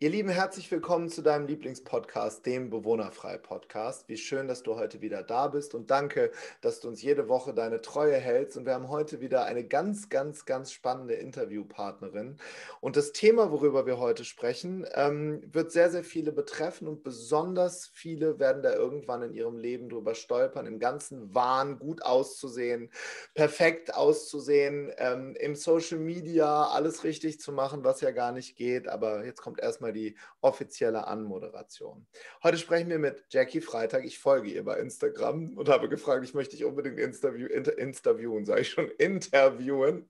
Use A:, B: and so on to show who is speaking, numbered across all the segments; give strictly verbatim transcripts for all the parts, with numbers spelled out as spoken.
A: Ihr Lieben, herzlich willkommen zu deinem Lieblingspodcast, dem Bewohnerfrei-Podcast. Wie schön, dass du heute wieder da bist und danke, dass du uns jede Woche deine Treue hältst. Und wir haben heute wieder eine ganz, ganz, ganz spannende Interviewpartnerin. Und das Thema, worüber wir heute sprechen, ähm, wird sehr, sehr viele betreffen und besonders viele werden da irgendwann in ihrem Leben drüber stolpern, im ganzen Wahn gut auszusehen, perfekt auszusehen, ähm, im Social Media alles richtig zu machen, was ja gar nicht geht. Aber jetzt kommt erstmal die offizielle Anmoderation. Heute sprechen wir mit Jackie Freitag. Ich folge ihr bei Instagram und habe gefragt, ich möchte dich unbedingt interview, inter, interviewen, sage ich schon, interviewen.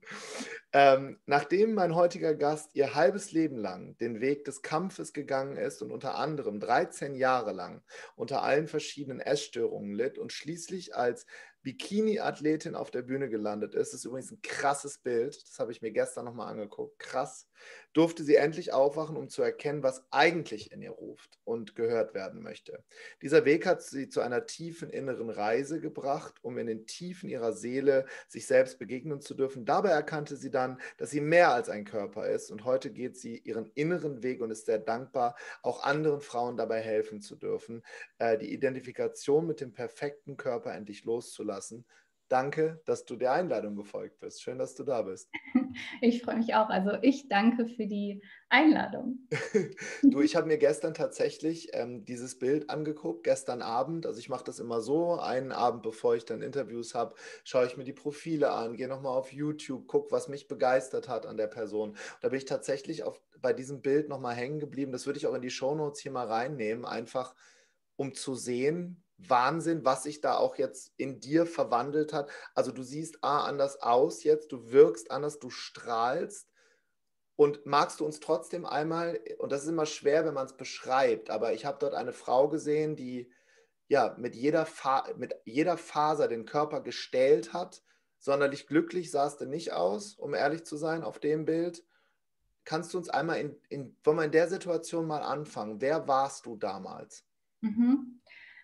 A: Ähm, nachdem mein heutiger Gast ihr halbes Leben lang den Weg des Kampfes gegangen ist und unter anderem dreizehn Jahre lang unter allen verschiedenen Essstörungen litt und schließlich als Bikini-Athletin auf der Bühne gelandet ist, das ist übrigens ein krasses Bild, das habe ich mir gestern nochmal angeguckt, krass, durfte sie endlich aufwachen, um zu erkennen, was eigentlich in ihr ruft und gehört werden möchte. Dieser Weg hat sie zu einer tiefen inneren Reise gebracht, um in den Tiefen ihrer Seele sich selbst begegnen zu dürfen. Dabei erkannte sie dann, dass sie mehr als ein Körper ist und heute geht sie ihren inneren Weg und ist sehr dankbar, auch anderen Frauen dabei helfen zu dürfen, äh, die Identifikation mit dem perfekten Körper endlich loszulassen. Danke, dass du der Einladung gefolgt bist. Schön, dass du da bist.
B: Ich freue mich auch. Also ich danke für die Einladung.
A: Du, ich habe mir gestern tatsächlich ähm, dieses Bild angeguckt, gestern Abend. Also ich mache das immer so, einen Abend, bevor ich dann Interviews habe, schaue ich mir die Profile an, gehe nochmal auf YouTube, gucke, was mich begeistert hat an der Person. Da bin ich tatsächlich auf, bei diesem Bild nochmal hängen geblieben. Das würde ich auch in die Shownotes hier mal reinnehmen, einfach um zu sehen, Wahnsinn, was sich da auch jetzt in dir verwandelt hat. Also du siehst A, anders aus jetzt, du wirkst anders, du strahlst. Und magst du uns trotzdem einmal, und das ist immer schwer, wenn man es beschreibt, aber ich habe dort eine Frau gesehen, die ja mit jeder, Fa mit jeder Faser den Körper gestählt hat. Sonderlich glücklich sahst du nicht aus, um ehrlich zu sein, auf dem Bild. Kannst du uns einmal in, in, wollen wir in der Situation mal anfangen? Wer warst du damals?
B: Mhm.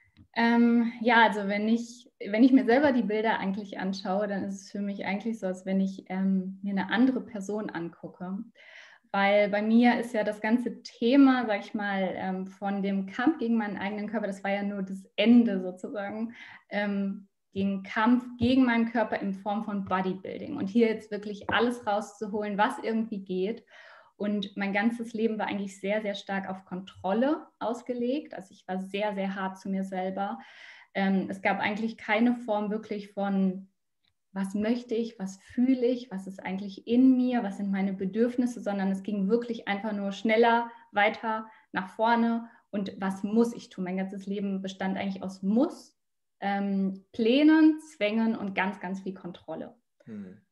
B: Ähm, ja, also wenn ich, wenn ich mir selber die Bilder eigentlich anschaue, dann ist es für mich eigentlich so, als wenn ich ähm, mir eine andere Person angucke. Weil bei mir ist ja das ganze Thema, sag ich mal, ähm, von dem Kampf gegen meinen eigenen Körper, das war ja nur das Ende sozusagen, ähm, den Kampf gegen meinen Körper in Form von Bodybuilding. Und hier jetzt wirklich alles rauszuholen, was irgendwie geht. Und mein ganzes Leben war eigentlich sehr, sehr stark auf Kontrolle ausgelegt. Also ich war sehr, sehr hart zu mir selber. Ähm, es gab eigentlich keine Form wirklich von, was möchte ich, was fühle ich, was ist eigentlich in mir, was sind meine Bedürfnisse, sondern es ging wirklich einfach nur schneller, weiter, nach vorne und was muss ich tun. Mein ganzes Leben bestand eigentlich aus Muss, ähm, Plänen, Zwängen und ganz, ganz viel Kontrolle.
A: Hm.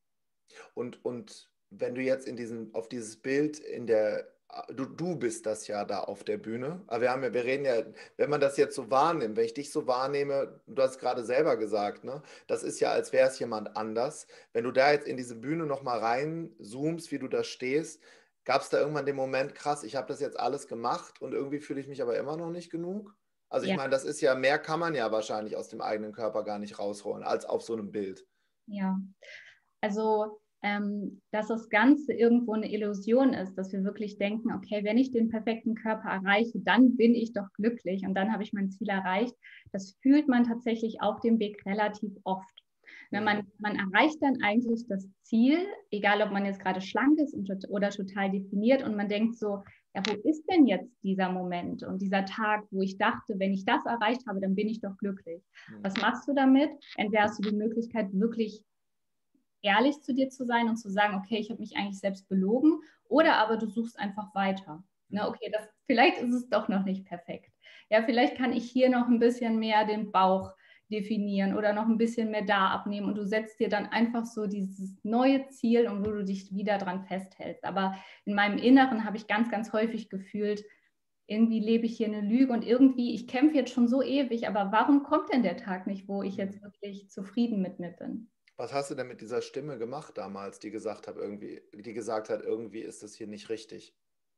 A: Und, und wenn du jetzt in diesen, auf dieses Bild in der, du, du bist das ja da auf der Bühne, aber wir haben ja, wir reden ja, wenn man das jetzt so wahrnimmt, wenn ich dich so wahrnehme, du hast gerade selber gesagt, ne, das ist ja, als wäre es jemand anders. Wenn du da jetzt in diese Bühne nochmal reinzoomst, wie du da stehst, gab es da irgendwann den Moment, krass, ich habe das jetzt alles gemacht und irgendwie fühle ich mich aber immer noch nicht genug? Also ich
B: Ja,
A: meine, das ist ja, mehr kann man ja wahrscheinlich aus dem eigenen Körper gar nicht rausholen, als auf so einem Bild.
B: ja. Also, ähm, dass das Ganze irgendwo eine Illusion ist, dass wir wirklich denken, okay, wenn ich den perfekten Körper erreiche, dann bin ich doch glücklich und dann habe ich mein Ziel erreicht. Das fühlt man tatsächlich auf dem Weg relativ oft. Ne,
A: Mhm.
B: man, man erreicht dann eigentlich das Ziel, egal ob man jetzt gerade schlank ist oder total definiert und man denkt so, ja, wo ist denn jetzt dieser Moment und dieser Tag, wo ich dachte, wenn ich das erreicht habe, dann bin ich doch glücklich.
A: Mhm.
B: Was machst du damit? Entweder hast du die Möglichkeit, wirklich ehrlich zu dir zu sein und zu sagen, okay, ich habe mich eigentlich selbst belogen, oder aber du suchst einfach weiter. Ne, okay, das, vielleicht ist es doch noch nicht perfekt. Ja, vielleicht kann ich hier noch ein bisschen mehr den Bauch definieren oder noch ein bisschen mehr da abnehmen und du setzt dir dann einfach so dieses neue Ziel und wo du dich wieder dran festhältst. Aber in meinem Inneren habe ich ganz, ganz häufig gefühlt, irgendwie lebe ich hier eine Lüge und irgendwie, ich kämpfe jetzt schon so ewig, aber warum kommt denn der Tag nicht, wo ich jetzt wirklich zufrieden mit mir bin?
A: Was hast du denn mit dieser Stimme gemacht damals, die gesagt hat, irgendwie, die gesagt hat, irgendwie ist das hier nicht richtig?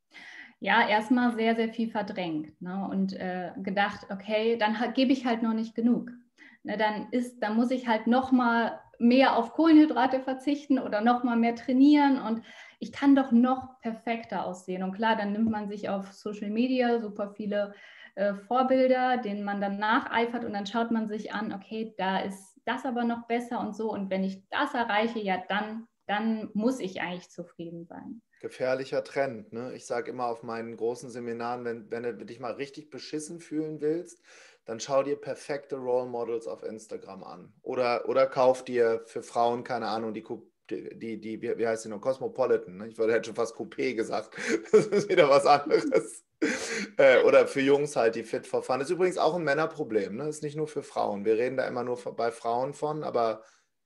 B: Ja, erstmal sehr, sehr viel verdrängt, ne? Und äh, gedacht, okay, dann gebe ich halt noch nicht genug. Ne, dann ist, dann muss ich halt noch mal mehr auf Kohlenhydrate verzichten oder noch mal mehr trainieren und ich kann doch noch perfekter aussehen. Und klar, dann nimmt man sich auf Social Media super viele äh, Vorbilder, denen man dann nacheifert und dann schaut man sich an, okay, da ist das aber noch besser und so. Und wenn ich das erreiche, ja, dann, dann muss ich eigentlich zufrieden sein.
A: Gefährlicher Trend, ne? Ich sage immer auf meinen großen Seminaren, wenn, wenn du dich mal richtig beschissen fühlen willst, dann schau dir perfekte Role Models auf Instagram an. Oder, oder kauf dir für Frauen, keine Ahnung, die, die, die wie heißt die noch, Cosmopolitan, ne? Ich würde, hätte schon fast Coupé gesagt. Das ist wieder was anderes. äh, oder für Jungs halt die Fit for Fun. Ist übrigens auch ein Männerproblem, ne? Ist nicht nur für Frauen. Wir reden da immer nur bei Frauen von, aber...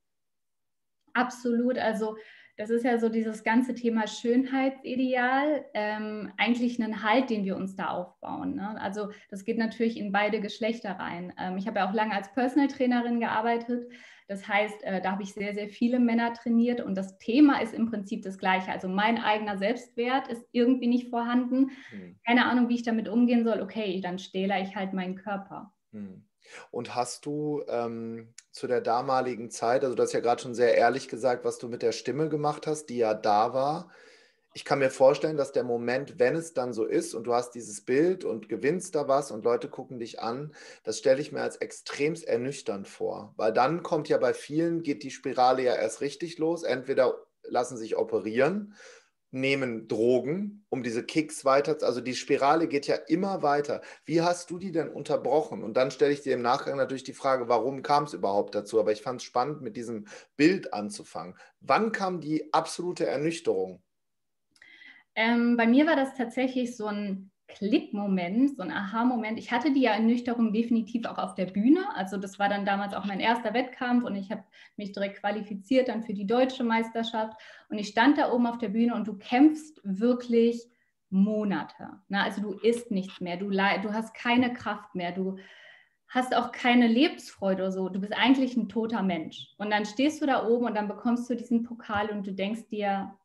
B: Absolut, also das ist ja so dieses ganze Thema Schönheitsideal, ähm, eigentlich ein Halt, den wir uns da aufbauen. Ne? Also das geht natürlich in beide Geschlechter rein. Ähm, ich habe ja auch lange als Personal Trainerin gearbeitet. Das heißt, äh, da habe ich sehr, sehr viele Männer trainiert und das Thema ist im Prinzip das gleiche. Also mein eigener Selbstwert ist irgendwie nicht vorhanden.
A: Hm.
B: Keine Ahnung, wie ich damit umgehen soll. Okay, dann stähle ich halt meinen Körper.
A: Hm. Und hast du ähm, zu der damaligen Zeit, also du hast ja gerade schon sehr ehrlich gesagt, was du mit der Stimme gemacht hast, die ja da war. Ich kann mir vorstellen, dass der Moment, wenn es dann so ist und du hast dieses Bild und gewinnst da was und Leute gucken dich an, das stelle ich mir als extremst ernüchternd vor. Weil dann kommt ja bei vielen, geht die Spirale ja erst richtig los. Entweder lassen sich operieren, nehmen Drogen, um diese Kicks weiter, also die Spirale geht ja immer weiter. Wie hast du die denn unterbrochen? Und dann stelle ich dir im Nachgang natürlich die Frage, warum kam es überhaupt dazu? Aber ich fand es spannend, mit diesem Bild anzufangen. Wann kam die absolute Ernüchterung?
B: Ähm, bei mir war das tatsächlich so ein Klick-Moment, so ein Aha-Moment. Ich hatte die Ernüchterung definitiv auch auf der Bühne. Also das war dann damals auch mein erster Wettkampf und ich habe mich direkt qualifiziert dann für die deutsche Meisterschaft. Und ich stand da oben auf der Bühne und du kämpfst wirklich Monate. Na, also du isst nichts mehr, du, du hast keine Kraft mehr, du hast auch keine Lebensfreude oder so. Du bist eigentlich ein toter Mensch. Und dann stehst du da oben und dann bekommst du diesen Pokal und du denkst dir,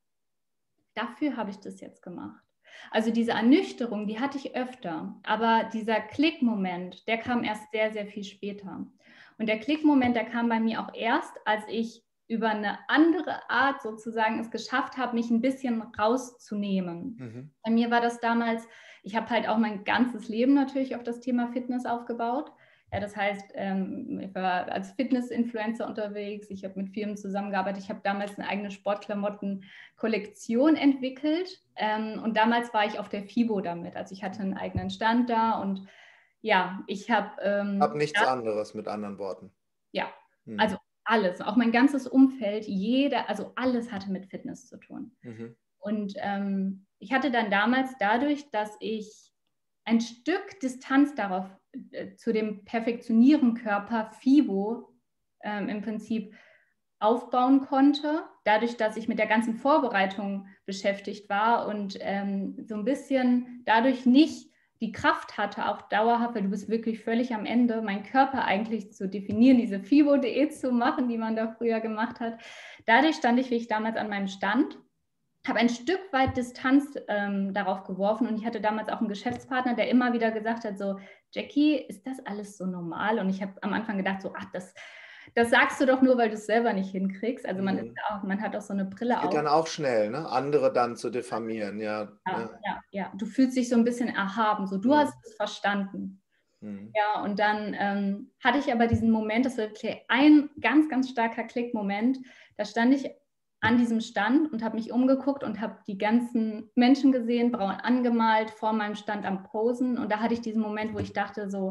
B: dafür habe ich das jetzt gemacht. Also diese Ernüchterung, die hatte ich öfter, aber dieser Klickmoment, der kam erst sehr, sehr viel später. Und der Klickmoment, der kam bei mir auch erst, als ich über eine andere Art sozusagen es geschafft habe, mich ein bisschen rauszunehmen. Mhm. Bei mir war das damals, ich habe halt auch mein ganzes Leben natürlich auf das Thema Fitness aufgebaut. Ja, das heißt, ähm, ich war als Fitness-Influencer unterwegs, ich habe mit Firmen zusammengearbeitet, ich habe damals eine eigene Sportklamotten-Kollektion entwickelt ähm, und damals war ich auf der FIBO damit, also ich hatte einen eigenen Stand da und ja, ich habe... Ähm,
A: hab nichts das, anderes, mit anderen Worten.
B: Ja, hm. also alles, auch mein ganzes Umfeld, jeder, also alles hatte mit Fitness zu tun. Mhm. Und ähm, ich hatte dann damals dadurch, dass ich ein Stück Distanz darauf äh, zu dem perfektionieren Körper FIBO ähm, im Prinzip aufbauen konnte, dadurch, dass ich mit der ganzen Vorbereitung beschäftigt war und ähm, so ein bisschen dadurch nicht die Kraft hatte, auch dauerhaft, weil du bist wirklich völlig am Ende, meinen Körper eigentlich zu definieren, diese FIBO-Diät zu machen, die man da früher gemacht hat. Dadurch stand ich, wie ich damals an meinem Stand, habe ein Stück weit Distanz ähm, darauf geworfen und ich hatte damals auch einen Geschäftspartner, der immer wieder gesagt hat, so, Jackie, ist das alles so normal? Und ich habe am Anfang gedacht, so, ach, das, das sagst du doch nur, weil du es selber nicht hinkriegst. Also man, mhm. ist auch, man hat auch so eine Brille auf.
A: Geht dann auch schnell, ne? Andere dann zu diffamieren, ja.
B: Ja, ja, ja, ja. Du fühlst dich so ein bisschen erhaben, so, du mhm. hast es verstanden. Mhm. Ja, und dann ähm, hatte ich aber diesen Moment, das war wirklich ein ganz, ganz starker Klickmoment, da stand ich an diesem Stand und habe mich umgeguckt und habe die ganzen Menschen gesehen, braun angemalt, vor meinem Stand am Posen. Und da hatte ich diesen Moment, wo ich dachte so,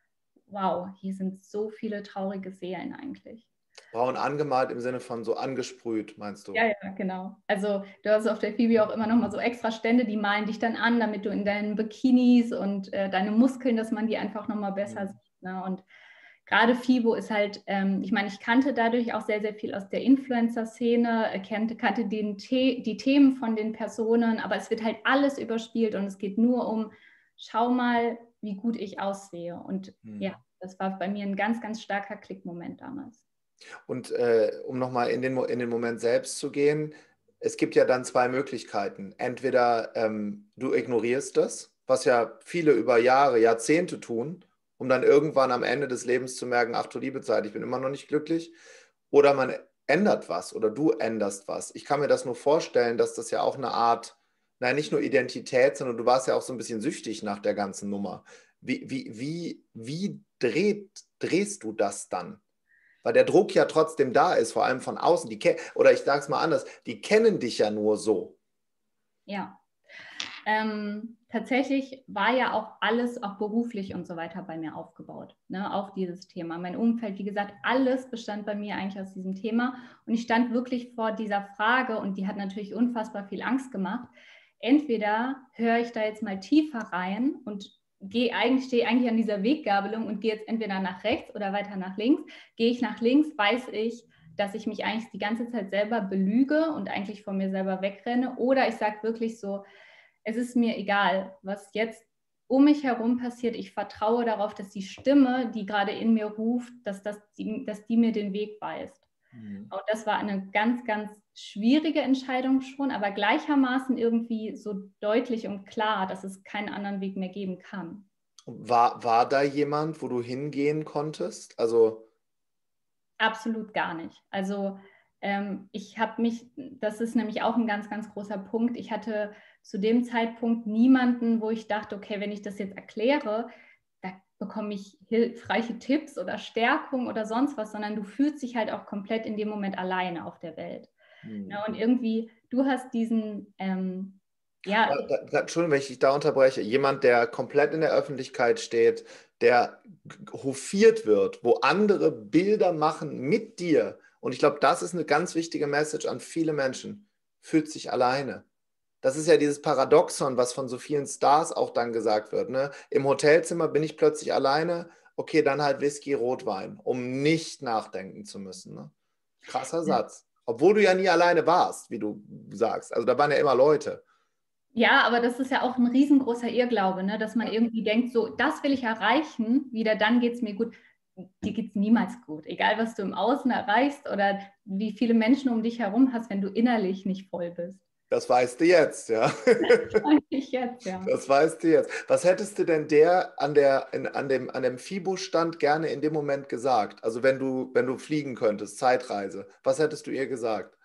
B: wow, hier sind so viele traurige Seelen eigentlich.
A: Braun angemalt im Sinne von so angesprüht, meinst du?
B: Ja, ja, genau. Also du hast auf der FIBO auch immer noch mal so extra Stände, die malen dich dann an, damit du in deinen Bikinis und äh, deine Muskeln, dass man die einfach noch mal besser mhm. sieht. Ne? Und gerade FIBO ist halt, ähm, ich meine, ich kannte dadurch auch sehr, sehr viel aus der Influencer-Szene, kannte, kannte den The- die Themen von den Personen, aber es wird halt alles überspielt und es geht nur um, schau mal, wie gut ich aussehe. Und hm. ja, das war bei mir ein ganz, ganz starker Klickmoment damals.
A: Und äh, um nochmal in den, in den Moment selbst zu gehen, es gibt ja dann zwei Möglichkeiten. Entweder ähm, du ignorierst das, was ja viele über Jahre, Jahrzehnte tun, um dann irgendwann am Ende des Lebens zu merken, ach du liebe Zeit, ich bin immer noch nicht glücklich. oder man ändert was oder du änderst was. Ich kann mir das nur vorstellen, dass das ja auch eine Art, nein, nicht nur Identität, sondern du warst ja auch so ein bisschen süchtig nach der ganzen Nummer. Wie, wie, wie, wie dreht, drehst du das dann? Weil der Druck ja trotzdem da ist, vor allem von außen. Die oder ich sage es mal anders, die kennen dich ja nur so.
B: Ja. Ähm, tatsächlich war ja auch alles, auch beruflich und so weiter bei mir aufgebaut, ne, auf dieses Thema. Mein Umfeld, wie gesagt, alles bestand bei mir eigentlich aus diesem Thema und ich stand wirklich vor dieser Frage und die hat natürlich unfassbar viel Angst gemacht. Entweder höre ich da jetzt mal tiefer rein und gehe eigentlich, stehe eigentlich an dieser Weggabelung und gehe jetzt entweder nach rechts oder weiter nach links. Gehe ich nach links, weiß ich, dass ich mich eigentlich die ganze Zeit selber belüge und eigentlich von mir selber wegrenne, oder ich sage wirklich so, es ist mir egal, was jetzt um mich herum passiert. Ich vertraue darauf, dass die Stimme, die gerade in mir ruft, dass, das die, dass die mir den Weg weist. Mhm. Und das war eine ganz, ganz schwierige Entscheidung schon, aber gleichermaßen irgendwie so deutlich und klar, dass es keinen anderen Weg mehr geben kann.
A: War, war da jemand, wo du hingehen konntest? Also
B: absolut gar nicht. Also ähm, ich habe mich, das ist nämlich auch ein ganz, ganz großer Punkt. Ich hatte zu dem Zeitpunkt niemanden, wo ich dachte, okay, wenn ich das jetzt erkläre, da bekomme ich hilfreiche Tipps oder Stärkung oder sonst was, sondern du fühlst dich halt auch komplett in dem Moment alleine auf der Welt. Mhm. Ja, und irgendwie, du hast diesen, ähm, ja.
A: Da, da, Entschuldigung, wenn ich dich da unterbreche. Jemand, der komplett in der Öffentlichkeit steht, der hofiert wird, wo andere Bilder machen mit dir. Und ich glaube, das ist eine ganz wichtige Message an viele Menschen. Fühlt sich alleine. Das ist ja dieses Paradoxon, was von so vielen Stars auch dann gesagt wird. Ne? Im Hotelzimmer bin ich plötzlich alleine. Okay, dann halt Whisky, Rotwein, um nicht nachdenken zu müssen. Ne? Krasser Satz. Obwohl du ja nie alleine warst, wie du sagst. Also da waren ja immer Leute.
B: Ja, aber das ist ja auch ein riesengroßer Irrglaube, ne? Dass man irgendwie denkt, so, das will ich erreichen, wieder dann geht es mir gut. Dir geht es niemals gut. Egal, was du im Außen erreichst oder wie viele Menschen um dich herum hast, wenn du innerlich nicht voll bist.
A: Das weißt du jetzt, ja.
B: Das weiß ich jetzt, ja.
A: Das weißt du jetzt. Was hättest du denn der an, der, in, an dem, an dem FIBO-Stand gerne in dem Moment gesagt? Also wenn du, wenn du fliegen könntest, Zeitreise, was hättest du ihr gesagt?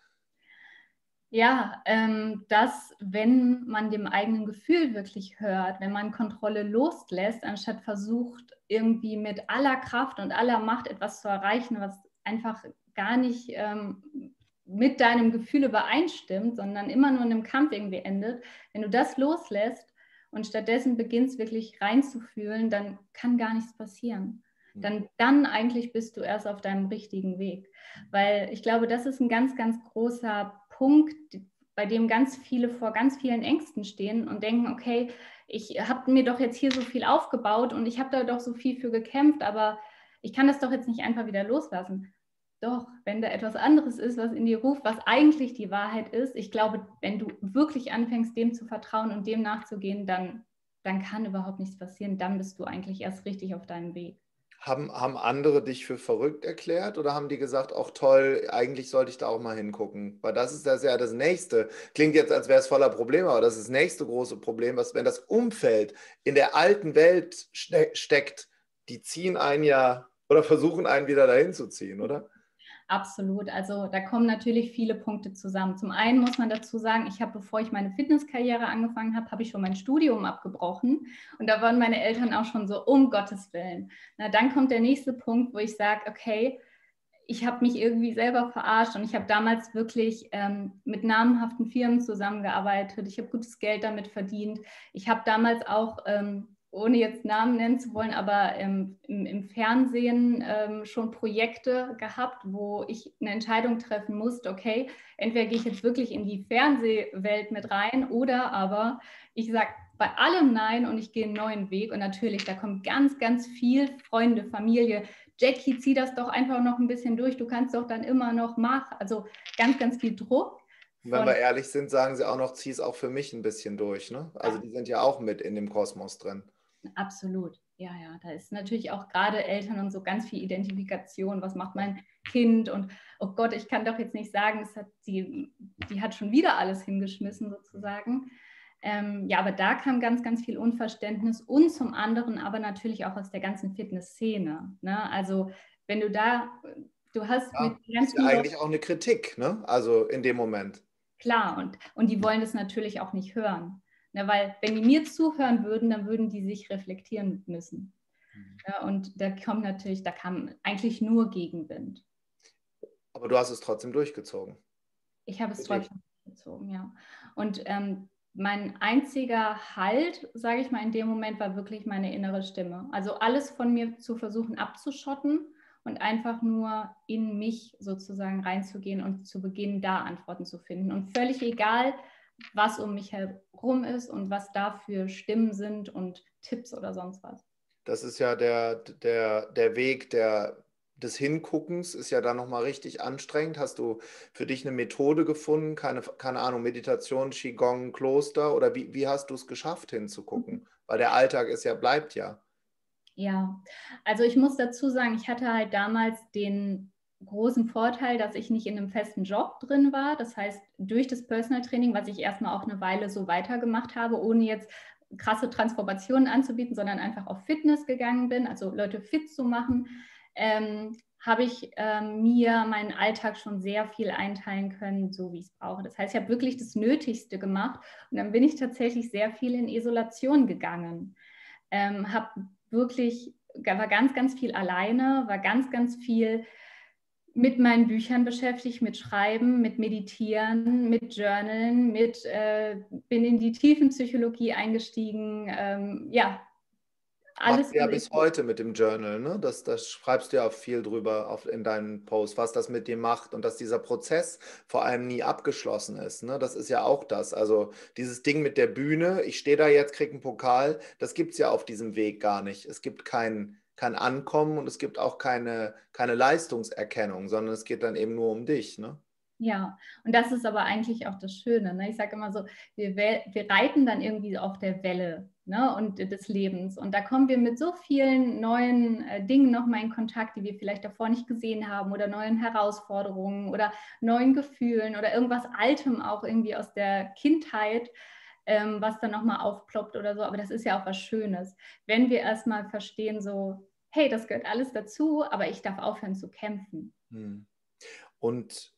B: Ja, ähm, dass, wenn man dem eigenen Gefühl wirklich hört, wenn man Kontrolle loslässt, anstatt versucht, irgendwie mit aller Kraft und aller Macht etwas zu erreichen, was einfach gar nicht ähm, mit deinem Gefühl übereinstimmt, sondern immer nur in einem Kampf irgendwie endet, wenn du das loslässt und stattdessen beginnst wirklich reinzufühlen, dann kann gar nichts passieren. Dann, dann eigentlich bist du erst auf deinem richtigen Weg. Weil ich glaube, das ist ein ganz, ganz großer Punkt, bei dem ganz viele vor ganz vielen Ängsten stehen und denken, okay, ich habe mir doch jetzt hier so viel aufgebaut und ich habe da doch so viel für gekämpft, aber ich kann das doch jetzt nicht einfach wieder loslassen. Doch, wenn da etwas anderes ist, was in dir ruft, was eigentlich die Wahrheit ist, ich glaube, wenn du wirklich anfängst, dem zu vertrauen und dem nachzugehen, dann, dann kann überhaupt nichts passieren. Dann bist du eigentlich erst richtig auf deinem Weg.
A: Haben, haben andere dich für verrückt erklärt oder haben die gesagt, auch toll, eigentlich sollte ich da auch mal hingucken? Weil das ist das ja das nächste. Klingt jetzt, als wäre es voller Probleme, aber das ist das nächste große Problem, was, wenn das Umfeld in der alten Welt ste steckt, die ziehen einen ja oder versuchen einen wieder dahin zu ziehen, oder?
B: Absolut. Also da kommen natürlich viele Punkte zusammen. Zum einen muss man dazu sagen, ich habe, bevor ich meine Fitnesskarriere angefangen habe, habe ich schon mein Studium abgebrochen. Und da waren meine Eltern auch schon so, um Gottes Willen. Na, dann kommt der nächste Punkt, wo ich sage, okay, ich habe mich irgendwie selber verarscht und ich habe damals wirklich ähm, mit namenhaften Firmen zusammengearbeitet. Ich habe gutes Geld damit verdient. Ich habe damals auch ähm, ohne jetzt Namen nennen zu wollen, aber ähm, im, im Fernsehen ähm, schon Projekte gehabt, wo ich eine Entscheidung treffen musste, okay, entweder gehe ich jetzt wirklich in die Fernsehwelt mit rein oder aber ich sage bei allem Nein und ich gehe einen neuen Weg. Und natürlich, da kommt ganz, ganz viel Freunde, Familie. Jackie, zieh das doch einfach noch ein bisschen durch, du kannst doch dann immer noch machen. Also ganz, ganz viel Druck.
A: Wenn wir ehrlich sind, sagen sie auch noch, zieh es auch für mich ein bisschen durch. Ne? Also die sind ja auch mit in dem Kosmos drin.
B: Absolut, ja, ja. Da ist natürlich auch gerade Eltern und so ganz viel Identifikation. Was macht mein Kind? Und oh Gott, ich kann doch jetzt nicht sagen, es hat die, die hat schon wieder alles hingeschmissen sozusagen. Ähm, ja, aber da kam ganz, ganz viel Unverständnis und zum anderen aber natürlich auch aus der ganzen Fitnessszene. Ne? Also wenn du da, Du hast mit
A: Ja, ist
B: ganz
A: ja
B: vielen Leuten,
A: eigentlich auch eine Kritik, ne? Also in dem Moment.
B: klar, und, und die wollen das natürlich auch nicht hören. Ne, weil wenn die mir zuhören würden, dann würden die sich reflektieren müssen. Ja, und da kommt natürlich, da kam eigentlich nur Gegenwind.
A: Aber du hast es trotzdem durchgezogen.
B: Ich habe es
A: Richtig.
B: trotzdem gezogen, ja. Und ähm, mein einziger Halt, sage ich mal, in dem Moment war wirklich meine innere Stimme. Also alles von mir zu versuchen abzuschotten und einfach nur in mich sozusagen reinzugehen und zu beginnen, da Antworten zu finden. Und völlig egal, was um mich herum ist und was da für Stimmen sind und Tipps oder sonst was.
A: Das ist ja der, der, der Weg der, des Hinguckens, ist ja dann nochmal richtig anstrengend. Hast du für dich eine Methode gefunden? Keine, keine Ahnung, Meditation, Qigong, Kloster? Oder wie, wie hast du es geschafft, hinzugucken? Weil der Alltag ist ja, bleibt ja.
B: Ja, also ich muss dazu sagen, ich hatte halt damals den großen Vorteil, dass ich nicht in einem festen Job drin war. Das heißt, durch das Personal Training, was ich erstmal auch eine Weile so weitergemacht habe, ohne jetzt krasse Transformationen anzubieten, sondern einfach auf Fitness gegangen bin, also Leute fit zu machen, ähm, habe ich ähm, mir meinen Alltag schon sehr viel einteilen können, so wie ich es brauche. Das heißt, ich habe wirklich das Nötigste gemacht und dann bin ich tatsächlich sehr viel in Isolation gegangen. Ähm, habe wirklich, war ganz, ganz viel alleine, war ganz, ganz viel mit meinen Büchern beschäftigt, mit Schreiben, mit Meditieren, mit Journalen, mit, äh, bin in die Tiefenpsychologie eingestiegen. Ähm, ja,
A: Machst
B: alles.
A: du ja bis heute mit dem Journal, ne? Das, das schreibst du ja auch viel drüber auf, in deinen Posts, was das mit dir macht und dass dieser Prozess vor allem nie abgeschlossen ist, ne? Das ist ja auch das. Also dieses Ding mit der Bühne, ich stehe da jetzt, kriege einen Pokal, das gibt es ja auf diesem Weg gar nicht. Es gibt kein, kein Ankommen und es gibt auch keine, keine Leistungserkennung, sondern es geht dann eben nur um dich, ne?
B: Ja, und das ist aber eigentlich auch das Schöne. Ne? Ich sage immer so, wir, wir reiten dann irgendwie auf der Welle, ne? Und des Lebens. Und da kommen wir mit so vielen neuen äh, Dingen nochmal in Kontakt, die wir vielleicht davor nicht gesehen haben oder neuen Herausforderungen oder neuen Gefühlen oder irgendwas Altem auch irgendwie aus der Kindheit, ähm, was dann nochmal aufploppt oder so. Aber das ist ja auch was Schönes, wenn wir erstmal verstehen, so, hey, das gehört alles dazu, aber ich darf aufhören zu kämpfen.
A: Hm. Und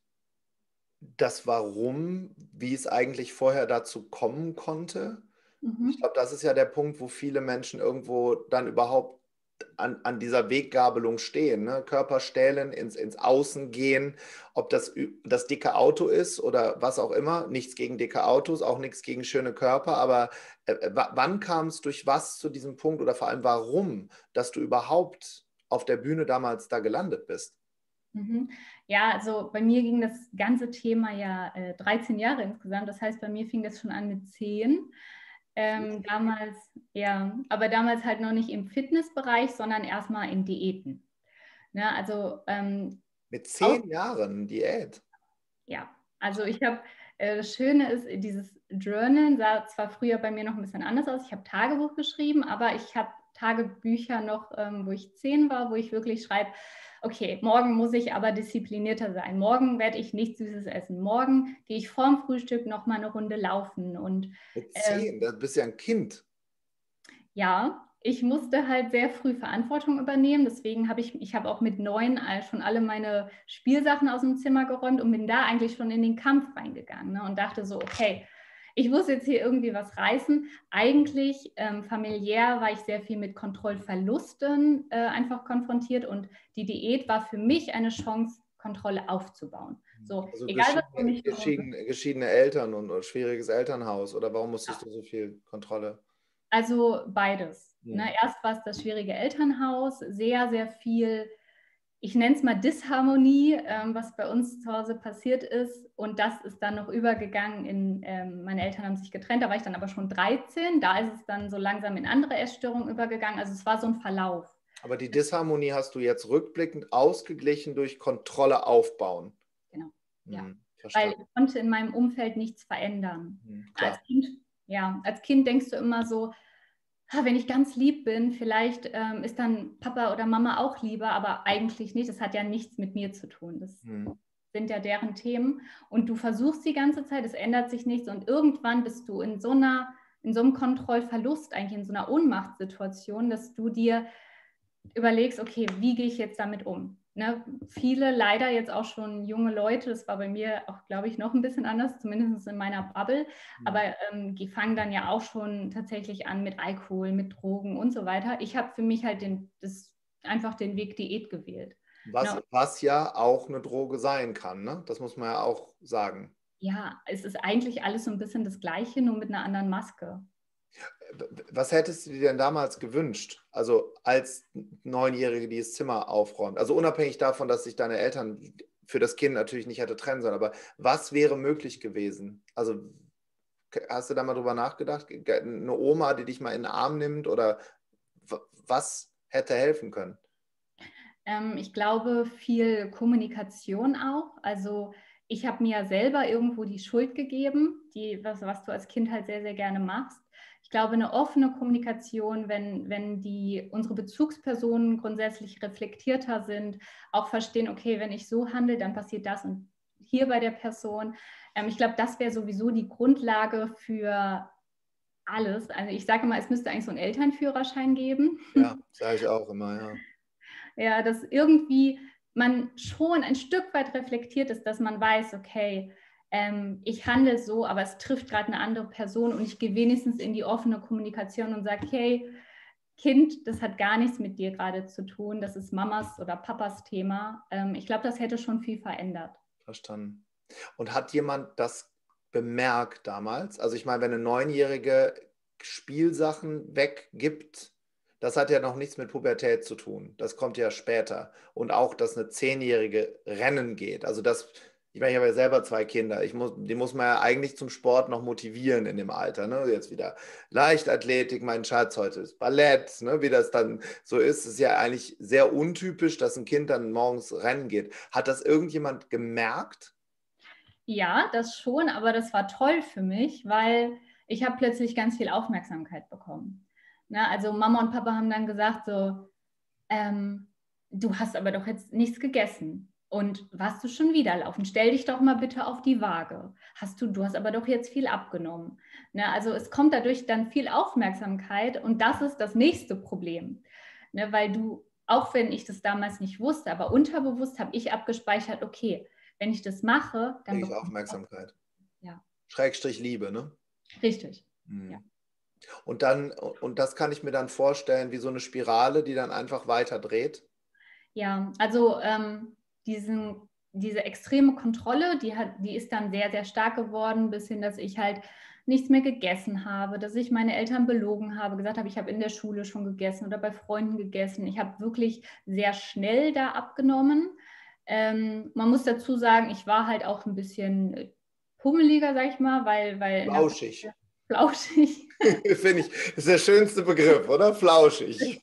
A: das Warum, wie es eigentlich vorher dazu kommen konnte. Ich
B: Mhm.
A: glaube, das ist ja der Punkt, wo viele Menschen irgendwo dann überhaupt an, an dieser Weggabelung stehen. Ne? Körper stählen, ins, ins Außen gehen, ob das das dicke Auto ist oder was auch immer. Nichts gegen dicke Autos, auch nichts gegen schöne Körper. Aber äh, wann kam es durch was zu diesem Punkt oder vor allem warum, dass du überhaupt auf der Bühne damals da gelandet bist?
B: Mhm. Ja, also bei mir ging das ganze Thema ja äh, dreizehn Jahre insgesamt. Das heißt, bei mir fing das schon an mit zehn. Ähm, damals, ja, aber damals halt noch nicht im Fitnessbereich, sondern erstmal in Diäten. Ne, also ähm,
A: Mit
B: auch,
A: zehn Jahren Diät.
B: ja, also ich habe, äh, das Schöne ist, dieses Journalen sah zwar früher bei mir noch ein bisschen anders aus. Ich habe Tagebuch geschrieben, aber ich habe Tagebücher noch, ähm, wo ich zehn war, wo ich wirklich schreibe, okay, morgen muss ich aber disziplinierter sein. Morgen werde ich nichts Süßes essen. Morgen gehe ich vorm Frühstück noch mal eine Runde laufen. Und
A: Mit
B: ähm,
A: zehn, da bist du ja ein Kind.
B: ja, ich musste halt sehr früh Verantwortung übernehmen. Deswegen habe ich, ich habe auch mit neun schon alle meine Spielsachen aus dem Zimmer geräumt und bin da eigentlich schon in den Kampf reingegangen, ne? Und dachte so, okay, ich muss jetzt hier irgendwie was reißen. Eigentlich ähm, familiär war ich sehr viel mit Kontrollverlusten äh, einfach konfrontiert und die Diät war für mich eine Chance, Kontrolle aufzubauen. So,
A: Also
B: egal was um
A: geschiedene,
B: mich herum ist.
A: geschiedene, geschiedene Eltern und, und schwieriges Elternhaus. Oder warum musstest du so viel Kontrolle?
B: Also beides.
A: Hm.
B: Ne? Erst war es das schwierige Elternhaus, sehr, sehr viel, ich nenne es mal Disharmonie, ähm, was bei uns zu Hause passiert ist. Und das ist dann noch übergegangen in, ähm, meine Eltern haben sich getrennt, da war ich dann aber schon dreizehn. Da ist es dann so langsam in andere Essstörungen übergegangen. Also es war so ein Verlauf.
A: Aber die Disharmonie hast du jetzt rückblickend ausgeglichen durch Kontrolle aufbauen.
B: Genau, ja.
A: Hm,
B: Weil
A: verstanden.
B: ich konnte in meinem Umfeld nichts verändern.
A: Hm,
B: Als
A: klar.
B: Kind, ja, als Kind denkst du immer so, wenn ich ganz lieb bin, vielleicht ähm, ist dann Papa oder Mama auch lieber, aber eigentlich nicht. Das hat ja nichts mit mir zu tun. Das
A: Hm.
B: sind ja deren Themen. Und du versuchst die ganze Zeit, es ändert sich nichts. Und irgendwann bist du in so einer, in so einem Kontrollverlust, eigentlich in so einer Ohnmachtssituation, dass du dir überlegst, okay, wie gehe ich jetzt damit um? ne, viele leider jetzt auch schon junge Leute, das war bei mir auch, glaube ich, noch ein bisschen anders, zumindest in meiner Bubble, aber ähm, die fangen dann ja auch schon tatsächlich an mit Alkohol, mit Drogen und so weiter. Ich habe für mich halt den, das, einfach den Weg Diät gewählt.
A: Was,
B: Ne?
A: was ja auch eine Droge sein kann, ne? Das muss man ja auch sagen.
B: Ja, es ist eigentlich alles so ein bisschen das Gleiche, nur mit einer anderen Maske.
A: Was hättest du dir denn damals gewünscht? Also als Neunjährige, die das Zimmer aufräumt. Also unabhängig davon, dass sich deine Eltern für das Kind natürlich nicht hätte trennen sollen. Aber was wäre möglich gewesen? Also hast du da mal drüber nachgedacht? Eine Oma, die dich mal in den Arm nimmt oder was hätte helfen können?
B: Ähm, ich glaube, viel Kommunikation auch. Also ich habe mir ja selber irgendwo die Schuld gegeben, die, was, was du als Kind halt sehr, sehr gerne machst. Ich glaube, eine offene Kommunikation, wenn, wenn die, unsere Bezugspersonen grundsätzlich reflektierter sind, auch verstehen, okay, wenn ich so handle, dann passiert das und hier bei der Person. Ähm, ich glaube, das wäre sowieso die Grundlage für alles. Also ich sage immer, es müsste eigentlich so einen Elternführerschein geben.
A: Ja, sage ich auch immer, ja.
B: Ja, dass irgendwie man schon ein Stück weit reflektiert ist, dass man weiß, okay, ähm, ich handle so, aber es trifft gerade eine andere Person und ich gehe wenigstens in die offene Kommunikation und sage, hey, Kind, das hat gar nichts mit dir gerade zu tun, das ist Mamas oder Papas Thema. Ähm, ich glaube, das hätte schon viel verändert.
A: Verstanden. Und hat jemand das bemerkt damals? Also ich meine, wenn eine Neunjährige Spielsachen weggibt, das hat ja noch nichts mit Pubertät zu tun. Das kommt ja später. Und auch, dass eine Zehnjährige rennen geht. Also das, ich meine, ich habe ja selber zwei Kinder. Ich muss, die muss man ja eigentlich zum Sport noch motivieren in dem Alter. Ne? Jetzt wieder Leichtathletik, mein Schatz, heute ist Ballett. Ne? Wie das dann so ist, ist ja eigentlich sehr untypisch, dass ein Kind dann morgens rennen geht. Hat das irgendjemand gemerkt?
B: Ja, das schon, aber das war toll für mich, weil ich habe plötzlich ganz viel Aufmerksamkeit bekommen. Ne? Also Mama und Papa haben dann gesagt so, ähm, du hast aber doch jetzt nichts gegessen und warst du schon wieder laufen? Stell dich doch mal bitte auf die Waage. Hast du, du hast aber doch jetzt viel abgenommen. Ne? Also es kommt dadurch dann viel Aufmerksamkeit und das ist das nächste Problem, ne? Weil du, auch wenn ich das damals nicht wusste, aber unterbewusst habe ich abgespeichert, okay, wenn ich das mache, dann
A: Kriege ich
B: bekomme ich auch,
A: Aufmerksamkeit.
B: ja,
A: Schrägstrich Liebe, ne?
B: richtig. Ja.
A: Hm. Und dann, und das kann ich mir dann vorstellen, wie so eine Spirale, die dann einfach weiter dreht.
B: Ja, also ähm, diesen, diese extreme Kontrolle, die, hat, die ist dann sehr, sehr stark geworden, bis hin, dass ich halt nichts mehr gegessen habe, dass ich meine Eltern belogen habe, gesagt habe, ich habe in der Schule schon gegessen oder bei Freunden gegessen. Ich habe wirklich sehr schnell da abgenommen. Ähm, man muss dazu sagen, ich war halt auch ein bisschen pummeliger, sag ich mal, weil, weil in der
A: Flauschig.
B: Familie flauschig.
A: Finde ich, ist der schönste Begriff, oder? Flauschig.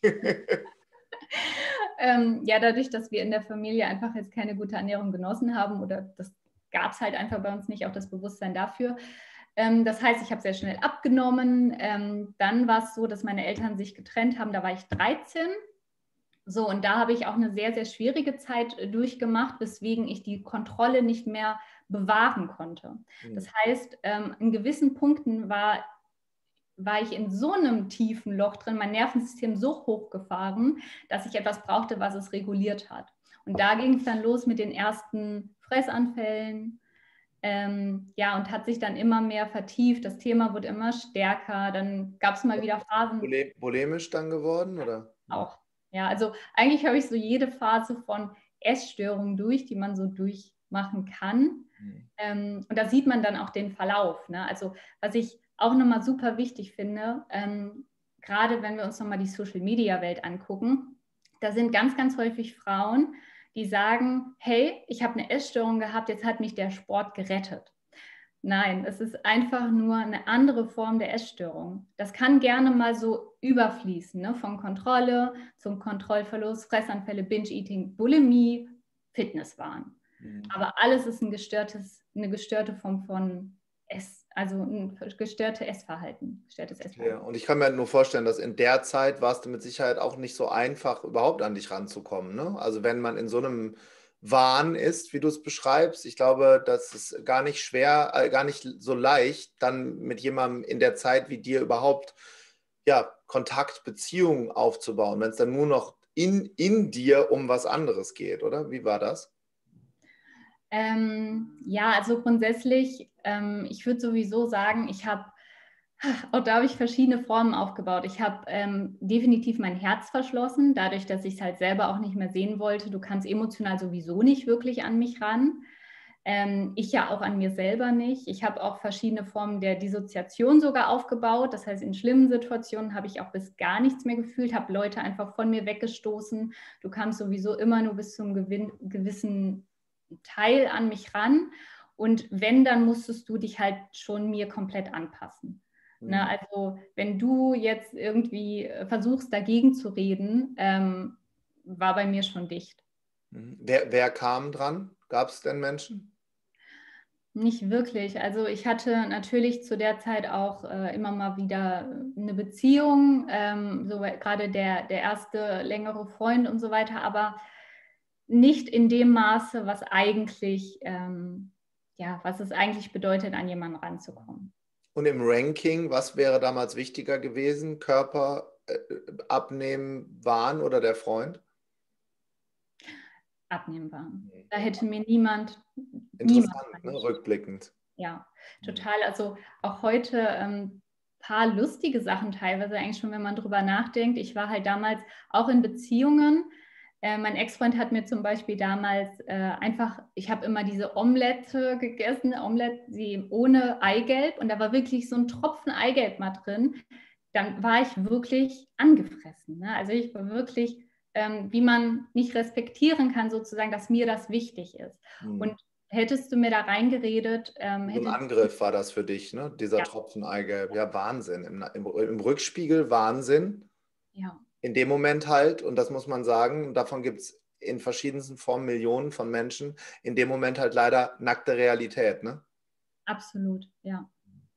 B: Ähm, ja, dadurch, dass wir in der Familie einfach jetzt keine gute Ernährung genossen haben oder das gab es halt einfach bei uns nicht, auch das Bewusstsein dafür. Ähm, das heißt, ich habe sehr schnell abgenommen. Ähm, dann war es so, dass meine Eltern sich getrennt haben, da war ich dreizehn. So, und da habe ich auch eine sehr, sehr schwierige Zeit äh, durchgemacht, weswegen ich die Kontrolle nicht mehr bewahren konnte. Das heißt, ähm, in gewissen Punkten war war ich in so einem tiefen Loch drin, mein Nervensystem so hochgefahren, dass ich etwas brauchte, was es reguliert hat. Und da ging es dann los mit den ersten Fressanfällen. Ähm, ja, und hat sich dann immer mehr vertieft. Das Thema wurde immer stärker. Dann gab es mal wieder Phasen.
A: Polemisch dann geworden, oder?
B: Auch. Ja, also eigentlich habe ich so jede Phase von Essstörungen durch, die man so durchmachen kann. Mhm. Ähm, und da sieht man dann auch den Verlauf. Ne? Also was ich auch nochmal super wichtig finde, ähm, gerade wenn wir uns nochmal die Social-Media-Welt angucken, da sind ganz, ganz häufig Frauen, die sagen, hey, ich habe eine Essstörung gehabt, jetzt hat mich der Sport gerettet. Nein, es ist einfach nur eine andere Form der Essstörung. Das kann gerne mal so überfließen, ne? Von Kontrolle zum Kontrollverlust, Fressanfälle, Binge-Eating, Bulimie, Fitnesswahn. Mhm. Aber alles ist ein gestörtes, eine gestörte Form von Ess, also ein gestörtes Essverhalten. Gestörtes Essverhalten.
A: Ja, und ich kann mir nur vorstellen, dass in der Zeit war es mit Sicherheit auch nicht so einfach, überhaupt an dich ranzukommen. Ne? Also wenn man in so einem Wahn ist, wie du es beschreibst. Ich glaube, das ist gar nicht schwer, äh, gar nicht so leicht, dann mit jemandem in der Zeit wie dir überhaupt ja, Kontakt, Beziehungen aufzubauen. Wenn es dann nur noch in, in dir um was anderes geht, oder? Wie war das?
B: Ähm, ja, also grundsätzlich, ähm, ich würde sowieso sagen, ich habe, auch da habe ich verschiedene Formen aufgebaut. Ich habe ähm, definitiv mein Herz verschlossen, dadurch, dass ich es halt selber auch nicht mehr sehen wollte. Du kannst emotional sowieso nicht wirklich an mich ran. Ähm, ich ja auch an mir selber nicht. Ich habe auch verschiedene Formen der Dissoziation sogar aufgebaut. Das heißt, in schlimmen Situationen habe ich auch bis gar nichts mehr gefühlt, habe Leute einfach von mir weggestoßen. Du kamst sowieso immer nur bis zum gewin- gewissen Teil an mich ran. Und wenn, dann musstest du dich halt schon mir komplett anpassen. Mhm. Ne, also wenn du jetzt irgendwie versuchst, dagegen zu reden, ähm, war bei mir schon dicht.
A: Wer, wer kam dran? Gab es denn Menschen?
B: Nicht wirklich. Also ich hatte natürlich zu der Zeit auch äh, immer mal wieder eine Beziehung, ähm, so gerade der, der erste längere Freund und so weiter, aber nicht in dem Maße, was eigentlich, ähm, ja, was es eigentlich bedeutet, an jemanden ranzukommen.
A: Und im Ranking, was wäre damals wichtiger gewesen? Körper, äh, Abnehmen, Wahn oder der Freund?
B: Abnehmen waren. Da hätte mir niemand,
A: Interessant,
B: niemand
A: ne? Rückblickend.
B: Ja, total. Also auch heute ähm, paar lustige Sachen teilweise, eigentlich schon, wenn man drüber nachdenkt. Ich war halt damals auch in Beziehungen. Äh, mein Ex-Freund hat mir zum Beispiel damals äh, einfach, ich habe immer diese Omelette gegessen, Omelette sie ohne Eigelb, und da war wirklich so ein Tropfen Eigelb mal drin. Dann war ich wirklich angefressen. Ne? Also ich war wirklich, ähm, wie man nicht respektieren kann, sozusagen, dass mir das wichtig ist. Mhm. Und hättest du mir da reingeredet, ähm,
A: so ein Angriff war das für dich, ne? Dieser ja. Tropfen Eigelb. Ja, Wahnsinn. Im, im, Im Rückspiegel Wahnsinn.
B: Ja.
A: In dem Moment halt, und das muss man sagen, davon gibt es in verschiedensten Formen Millionen von Menschen, in dem Moment halt leider nackte Realität, ne?
B: Absolut, ja.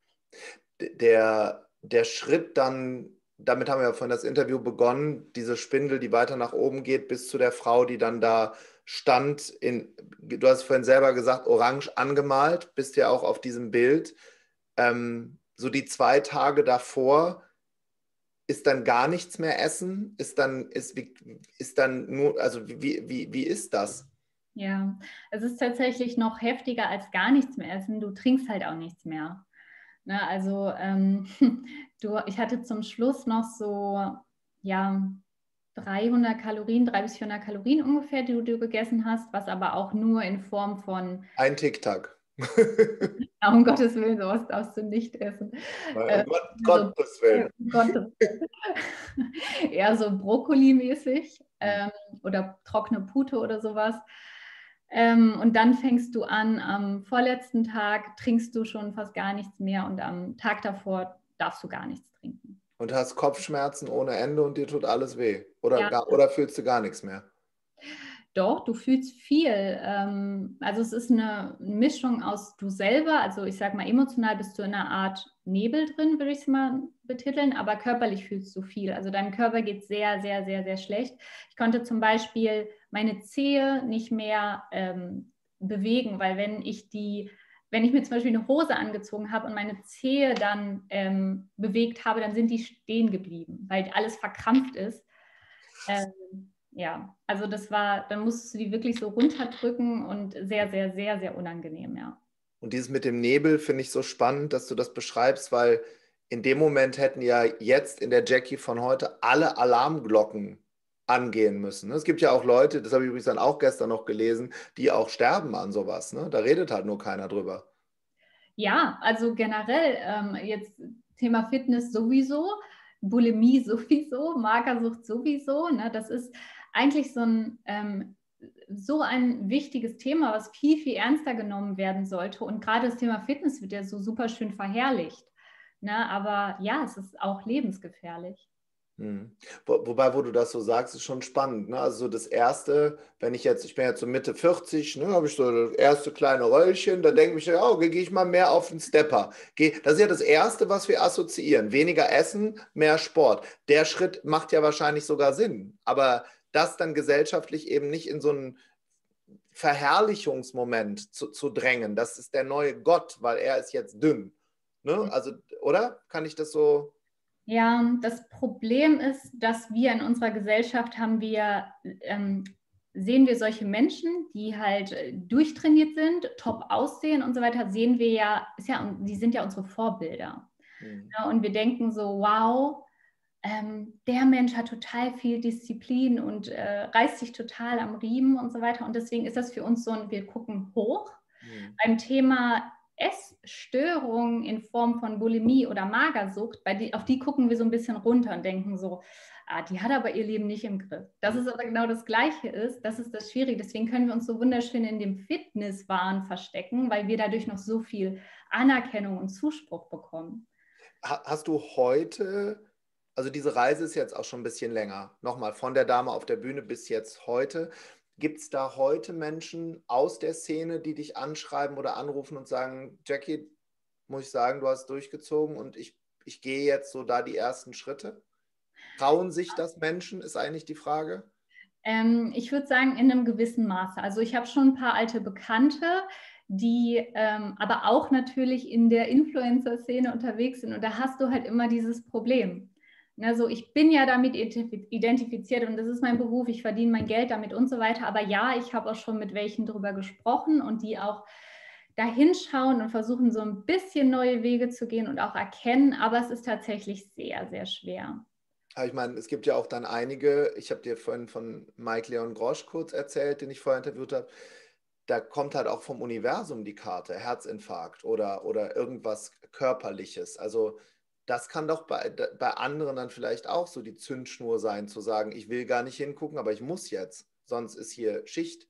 A: Der, der Schritt dann, damit haben wir ja vorhin das Interview begonnen, diese Spindel, die weiter nach oben geht, bis zu der Frau, die dann da stand, in, du hast vorhin selber gesagt, orange angemalt, bist ja auch auf diesem Bild. Ähm, so die zwei Tage davor, ist dann gar nichts mehr essen? Ist dann, ist, ist dann nur, also wie, wie, wie ist das?
B: Ja, es ist tatsächlich noch heftiger als gar nichts mehr essen. Du trinkst halt auch nichts mehr. Ne, also ähm, du, ich hatte zum Schluss noch so, ja, dreihundert Kalorien, dreihundert bis vierhundert Kalorien ungefähr, die du, die du gegessen hast, was aber auch nur in Form von...
A: Ein Tic-Tac.
B: Um Gottes Willen, sowas darfst du nicht essen.
A: Um
B: äh,
A: Gott,
B: so,
A: Gottes Willen.
B: Äh, Gottes Willen. Eher so Brokkoli-mäßig ähm, oder trockene Pute oder sowas. Ähm, und dann fängst du an, am vorletzten Tag trinkst du schon fast gar nichts mehr und am Tag davor darfst du gar nichts trinken.
A: Und hast Kopfschmerzen ohne Ende und dir tut alles weh? Oder,
B: Ja.
A: gar, oder fühlst du gar nichts mehr?
B: Doch, du fühlst viel. Ähm, also es ist eine Mischung aus du selber, also ich sage mal emotional bist du in einer Art Nebel drin, würde ich es mal betiteln, aber körperlich fühlst du viel. Also deinem Körper geht es sehr, sehr, sehr, sehr schlecht. Ich konnte zum Beispiel meine Zehe nicht mehr ähm, bewegen, weil wenn ich die, wenn ich mir zum Beispiel eine Hose angezogen habe und meine Zehe dann ähm, bewegt habe, dann sind die stehen geblieben, weil alles verkrampft ist. Ähm, Ja, also das war, dann musstest du die wirklich so runterdrücken und sehr, sehr, sehr, sehr unangenehm, ja.
A: Und dieses mit dem Nebel finde ich so spannend, dass du das beschreibst, weil in dem Moment hätten ja jetzt in der Jackie von heute alle Alarmglocken angehen müssen. Es gibt ja auch Leute, das habe ich übrigens dann auch gestern noch gelesen, die auch sterben an sowas. Ne? Da redet halt nur keiner drüber.
B: Ja, also generell ähm, jetzt Thema Fitness sowieso, Bulimie sowieso, Magersucht sowieso. Ne? Das ist eigentlich so ein, ähm, so ein wichtiges Thema, was viel, viel ernster genommen werden sollte. Und gerade das Thema Fitness wird ja so super schön verherrlicht. Ne? Aber ja, es ist auch lebensgefährlich.
A: Hm. Wo, wobei, wo du das so sagst, ist schon spannend. Ne? Also so das Erste, wenn ich jetzt, ich bin jetzt so Mitte vierzig, ne, habe ich so das erste kleine Röllchen, da denke ich, ja, okay, gehe ich mal mehr auf den Stepper. Geh, das ist ja das Erste, was wir assoziieren. Weniger Essen, mehr Sport. Der Schritt macht ja wahrscheinlich sogar Sinn. Aber das dann gesellschaftlich eben nicht in so einen Verherrlichungsmoment zu, zu drängen, das ist der neue Gott, weil er ist jetzt dünn. Ne? Also, oder? Kann ich das so...
B: Ja, das Problem ist, dass wir in unserer Gesellschaft haben wir, ähm, sehen wir solche Menschen, die halt äh, durchtrainiert sind, top aussehen und so weiter, sehen wir ja, ist ja, die sind ja unsere Vorbilder.
A: Mhm.
B: Ja, und wir denken so, wow, ähm, der Mensch hat total viel Disziplin und äh, reißt sich total am Riemen und so weiter. Und deswegen ist das für uns so ein, wir gucken hoch.
A: Mhm.
B: Beim Thema Essstörungen in Form von Bulimie oder Magersucht, bei die, auf die gucken wir so ein bisschen runter und denken so, ah, die hat aber ihr Leben nicht im Griff. Dass es aber genau das Gleiche ist, das ist das Schwierige. Deswegen können wir uns so wunderschön in dem Fitnesswahn verstecken, weil wir dadurch noch so viel Anerkennung und Zuspruch bekommen.
A: Hast du heute, also diese Reise ist jetzt auch schon ein bisschen länger, nochmal von der Dame auf der Bühne bis jetzt heute. Gibt es da heute Menschen aus der Szene, die dich anschreiben oder anrufen und sagen, Jackie, muss ich sagen, du hast durchgezogen und ich, ich gehe jetzt so da die ersten Schritte? Trauen sich das Menschen, ist eigentlich die Frage.
B: Ähm, ich würde sagen, in einem gewissen Maße. Also ich habe schon ein paar alte Bekannte, die ähm, aber auch natürlich in der Influencer-Szene unterwegs sind. Und da hast du halt immer dieses Problem. Also ich bin ja damit identifiziert und das ist mein Beruf, ich verdiene mein Geld damit und so weiter. Aber ja, ich habe auch schon mit welchen darüber gesprochen und die auch da hinschauen und versuchen, so ein bisschen neue Wege zu gehen und auch erkennen. Aber es ist tatsächlich sehr, sehr schwer.
A: Aber ich meine, es gibt ja auch dann einige, ich habe dir vorhin von Mike Leon Grosch kurz erzählt, den ich vorher interviewt habe, da kommt halt auch vom Universum die Karte, Herzinfarkt oder, oder irgendwas Körperliches. Also das kann doch bei, bei anderen dann vielleicht auch so die Zündschnur sein, zu sagen, ich will gar nicht hingucken, aber ich muss jetzt, sonst ist hier Schicht.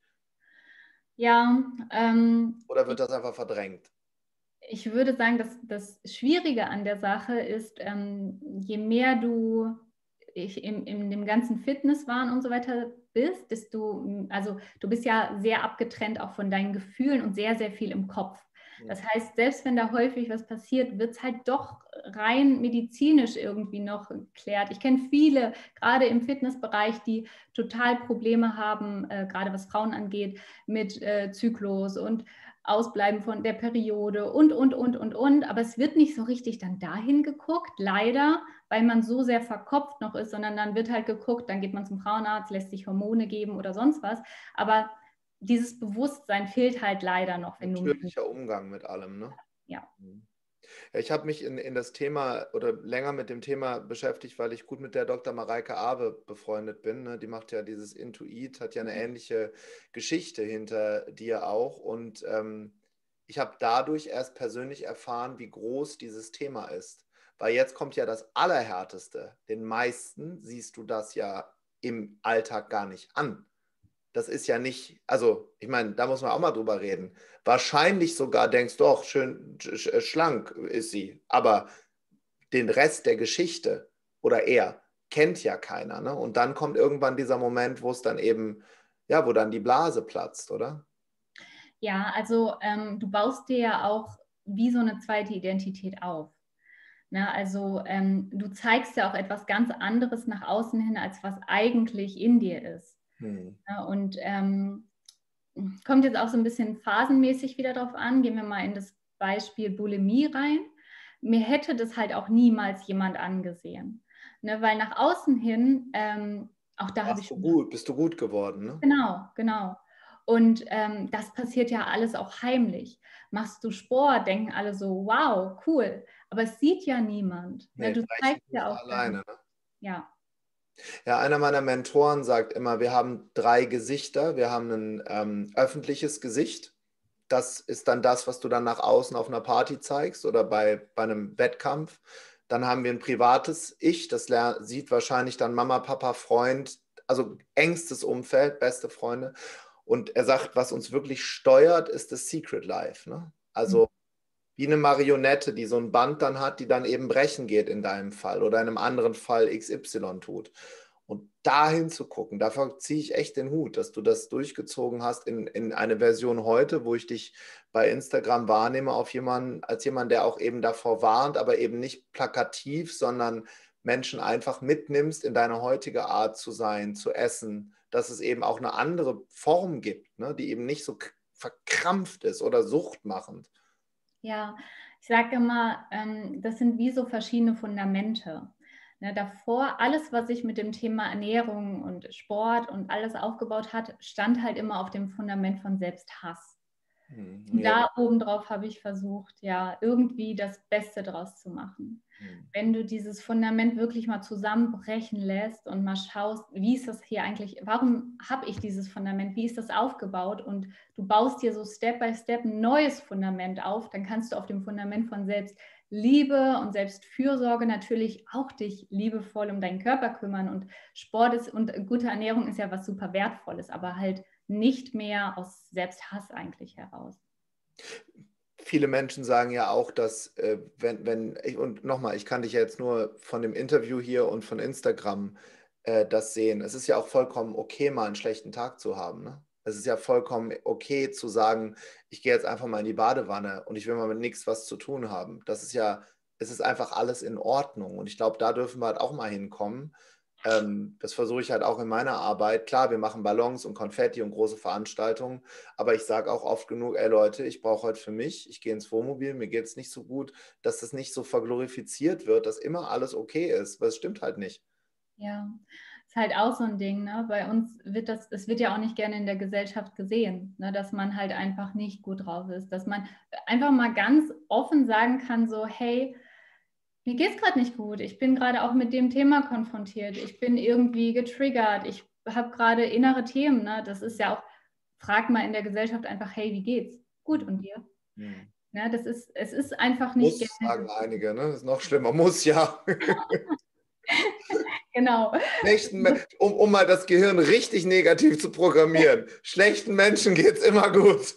B: Ja, ähm,
A: Oder wird das einfach verdrängt?
B: ich würde sagen, dass das Schwierige an der Sache ist, ähm, je mehr du ich, in, in dem ganzen Fitnesswahn und so weiter bist, desto, also du bist ja sehr abgetrennt auch von deinen Gefühlen und sehr, sehr viel im Kopf. Das heißt, selbst wenn da häufig was passiert, wird es halt doch rein medizinisch irgendwie noch geklärt. Ich kenne viele, gerade im Fitnessbereich, die total Probleme haben, äh, gerade was Frauen angeht, mit äh, Zyklus und Ausbleiben von der Periode und, und, und, und, und. Aber es wird nicht so richtig dann dahin geguckt, leider, weil man so sehr verkopft noch ist, sondern dann wird halt geguckt, dann geht man zum Frauenarzt, lässt sich Hormone geben oder sonst was. Aber dieses Bewusstsein fehlt halt leider noch. Wenn du
A: Natürlicher Umgang mit allem, ne?
B: ja.
A: Ja, ich habe mich in, in das Thema oder länger mit dem Thema beschäftigt, weil ich gut mit der Doktor Mareike Awe befreundet bin. Ne? Die macht ja dieses Intuit, hat ja eine ähnliche Geschichte hinter dir auch. Und ähm, ich habe dadurch erst persönlich erfahren, wie groß dieses Thema ist. Weil jetzt kommt ja das Allerhärteste. Den meisten siehst du das ja im Alltag gar nicht an. Das ist ja nicht, also ich meine, da muss man auch mal drüber reden. Wahrscheinlich sogar denkst du, doch, schön sch schlank ist sie, aber den Rest der Geschichte oder er kennt ja keiner. Ne? Und dann kommt irgendwann dieser Moment, wo es dann eben, ja, wo dann die Blase platzt, oder?
B: Ja, also ähm, du baust dir ja auch wie so eine zweite Identität auf. Na, also ähm, du zeigst ja auch etwas ganz anderes nach außen hin, als was eigentlich in dir ist.
A: Hm.
B: Ja, und ähm, kommt jetzt auch so ein bisschen phasenmäßig wieder drauf an. Gehen wir mal in das Beispiel Bulimie rein. Mir hätte das halt auch niemals jemand angesehen. Ne, weil nach außen hin, ähm, auch da habe
A: Warst
B: ich
A: du
B: schon.
A: gut, bist du gut geworden, ne?
B: Genau, genau. Und ähm, das passiert ja alles auch heimlich. Machst du Sport, denken alle so, wow, cool. Aber es sieht ja niemand. Ne?
A: Nee,
B: Du
A: brechen
B: zeigst
A: tust
B: ja
A: du
B: auch
A: alleine,
B: dann,
A: ne?
B: ja.
A: Ja, einer meiner Mentoren sagt immer, wir haben drei Gesichter. Wir haben ein ähm, öffentliches Gesicht. Das ist dann das, was du dann nach außen auf einer Party zeigst oder bei, bei einem Wettkampf. Dann haben wir ein privates Ich, das sieht wahrscheinlich dann Mama, Papa, Freund, also engstes Umfeld, beste Freunde. Und er sagt, was uns wirklich steuert, ist das Secret Life. Ne? Also wie eine Marionette, die so ein Band dann hat, die dann eben brechen geht in deinem Fall oder in einem anderen Fall X Y tut. Und dahin zu gucken, dafür ziehe ich echt den Hut, dass du das durchgezogen hast in, in eine Version heute, wo ich dich bei Instagram wahrnehme auf jemanden, als jemand, der auch eben davor warnt, aber eben nicht plakativ, sondern Menschen einfach mitnimmst, in deine heutige Art zu sein, zu essen, dass es eben auch eine andere Form gibt, ne, die eben nicht so verkrampft ist oder suchtmachend.
B: Ja, ich sage immer, ähm, das sind wie so verschiedene Fundamente. Ne, davor, alles, was ich mit dem Thema Ernährung und Sport und alles aufgebaut hat, stand halt immer auf dem Fundament von Selbsthass.
A: Hm,
B: Und
A: ja.
B: da obendrauf habe ich versucht, ja, irgendwie das Beste draus zu machen.
A: Hm.
B: Wenn du dieses Fundament wirklich mal zusammenbrechen lässt und mal schaust, wie ist das hier eigentlich, warum habe ich dieses Fundament, wie ist das aufgebaut, und du baust dir so Step by Step ein neues Fundament auf, dann kannst du auf dem Fundament von Selbstliebe und Selbstfürsorge natürlich auch dich liebevoll um deinen Körper kümmern, und Sport ist und gute Ernährung ist ja was super Wertvolles, aber halt nicht mehr aus Selbsthass eigentlich heraus.
A: Viele Menschen sagen ja auch, dass, äh, wenn, wenn, ich, und nochmal, ich kann dich ja jetzt nur von dem Interview hier und von Instagram äh, das sehen. Es ist ja auch vollkommen okay, mal einen schlechten Tag zu haben. Ne? Es ist ja vollkommen okay zu sagen, ich gehe jetzt einfach mal in die Badewanne und ich will mal mit nichts was zu tun haben. Das ist ja, es ist einfach alles in Ordnung. Und ich glaube, da dürfen wir halt auch mal hinkommen. Ähm, das versuche ich halt auch in meiner Arbeit. Klar, wir machen Ballons und Konfetti und große Veranstaltungen, aber ich sage auch oft genug, ey Leute, ich brauche heute für mich, ich gehe ins Wohnmobil, mir geht es nicht so gut, dass das nicht so verglorifiziert wird, dass immer alles okay ist, weil es stimmt halt nicht.
B: Ja, ist halt auch so ein Ding, ne? Bei uns wird das, es wird ja auch nicht gerne in der Gesellschaft gesehen, ne? Dass man halt einfach nicht gut drauf ist, dass man einfach mal ganz offen sagen kann, so, hey, mir geht es gerade nicht gut, ich bin gerade auch mit dem Thema konfrontiert, ich bin irgendwie getriggert, ich habe gerade innere Themen, ne? Das ist ja auch, frag mal in der Gesellschaft einfach, hey, wie geht's? Gut, und dir?
A: Hm.
B: Ne? Das ist, es ist einfach nicht
A: Muss,
B: gerne
A: sagen
B: gesehen.
A: einige, ne? Das ist noch schlimmer, muss ja.
B: Genau.
A: Schlechten, um, um mal das Gehirn richtig negativ zu programmieren. Schlechten Menschen geht es immer gut.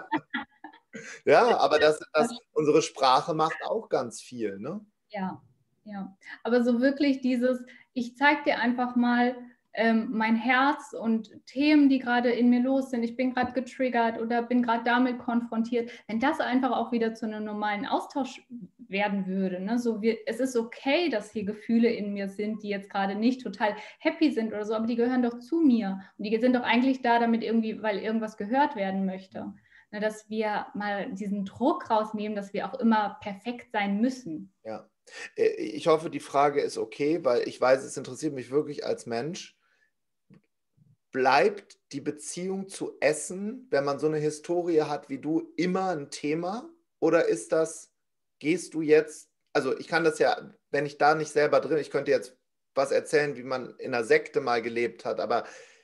A: Ja, aber das, das, unsere Sprache macht auch ganz viel, ne?
B: Ja, ja. Aber so wirklich dieses, ich zeige dir einfach mal ähm, mein Herz und Themen, die gerade in mir los sind. Ich bin gerade getriggert oder bin gerade damit konfrontiert. Wenn das einfach auch wieder zu einem normalen Austausch werden würde, ne? So wir, es ist okay, dass hier Gefühle in mir sind, die jetzt gerade nicht total happy sind oder so, aber die gehören doch zu mir. Und die sind doch eigentlich da, damit irgendwie, weil irgendwas gehört werden möchte. Ne, dass wir mal diesen Druck rausnehmen, dass wir auch immer perfekt sein müssen.
A: Ja. Ich hoffe, die Frage ist okay, weil ich weiß, es interessiert mich wirklich als Mensch. Bleibt die Beziehung zu Essen, wenn man so eine Historie hat wie du, immer ein Thema? Oder ist das, gehst du jetzt, also ich kann das ja, wenn ich da nicht selber drin, ich könnte jetzt was erzählen, wie man in einer Sekte mal gelebt hat, aber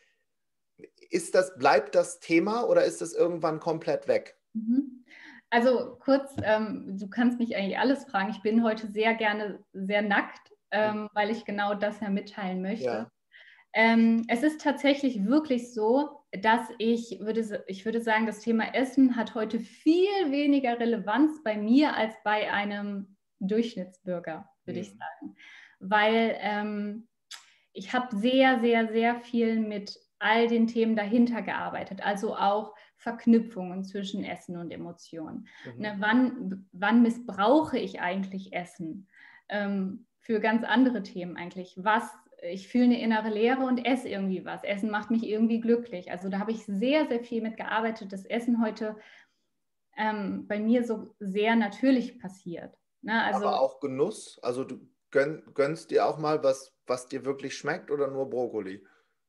A: ist das, bleibt das Thema oder ist das irgendwann komplett weg?
B: Mhm. Also kurz, ähm, du kannst mich eigentlich alles fragen. Ich bin heute sehr gerne sehr nackt, ähm, weil ich genau das ja mitteilen möchte.
A: Ja.
B: Ähm, es ist tatsächlich wirklich so, dass ich würde, ich würde sagen, das Thema Essen hat heute viel weniger Relevanz bei mir als bei einem Durchschnittsbürger, würde
A: Mhm.
B: ich sagen. Weil ähm, ich habe sehr, sehr, sehr viel mit all den Themen dahinter gearbeitet, also auch Verknüpfungen zwischen Essen und Emotionen.
A: Mhm.
B: Ne, wann, wann missbrauche ich eigentlich Essen? Ähm, für ganz andere Themen eigentlich. Was, ich fühle eine innere Leere und esse irgendwie was. Essen macht mich irgendwie glücklich. Also da habe ich sehr, sehr viel mit gearbeitet, dass Essen heute ähm, bei mir so sehr natürlich passiert. Ne, also
A: Aber auch Genuss? Also du gönn, gönnst dir auch mal was, was dir wirklich schmeckt oder nur Brokkoli?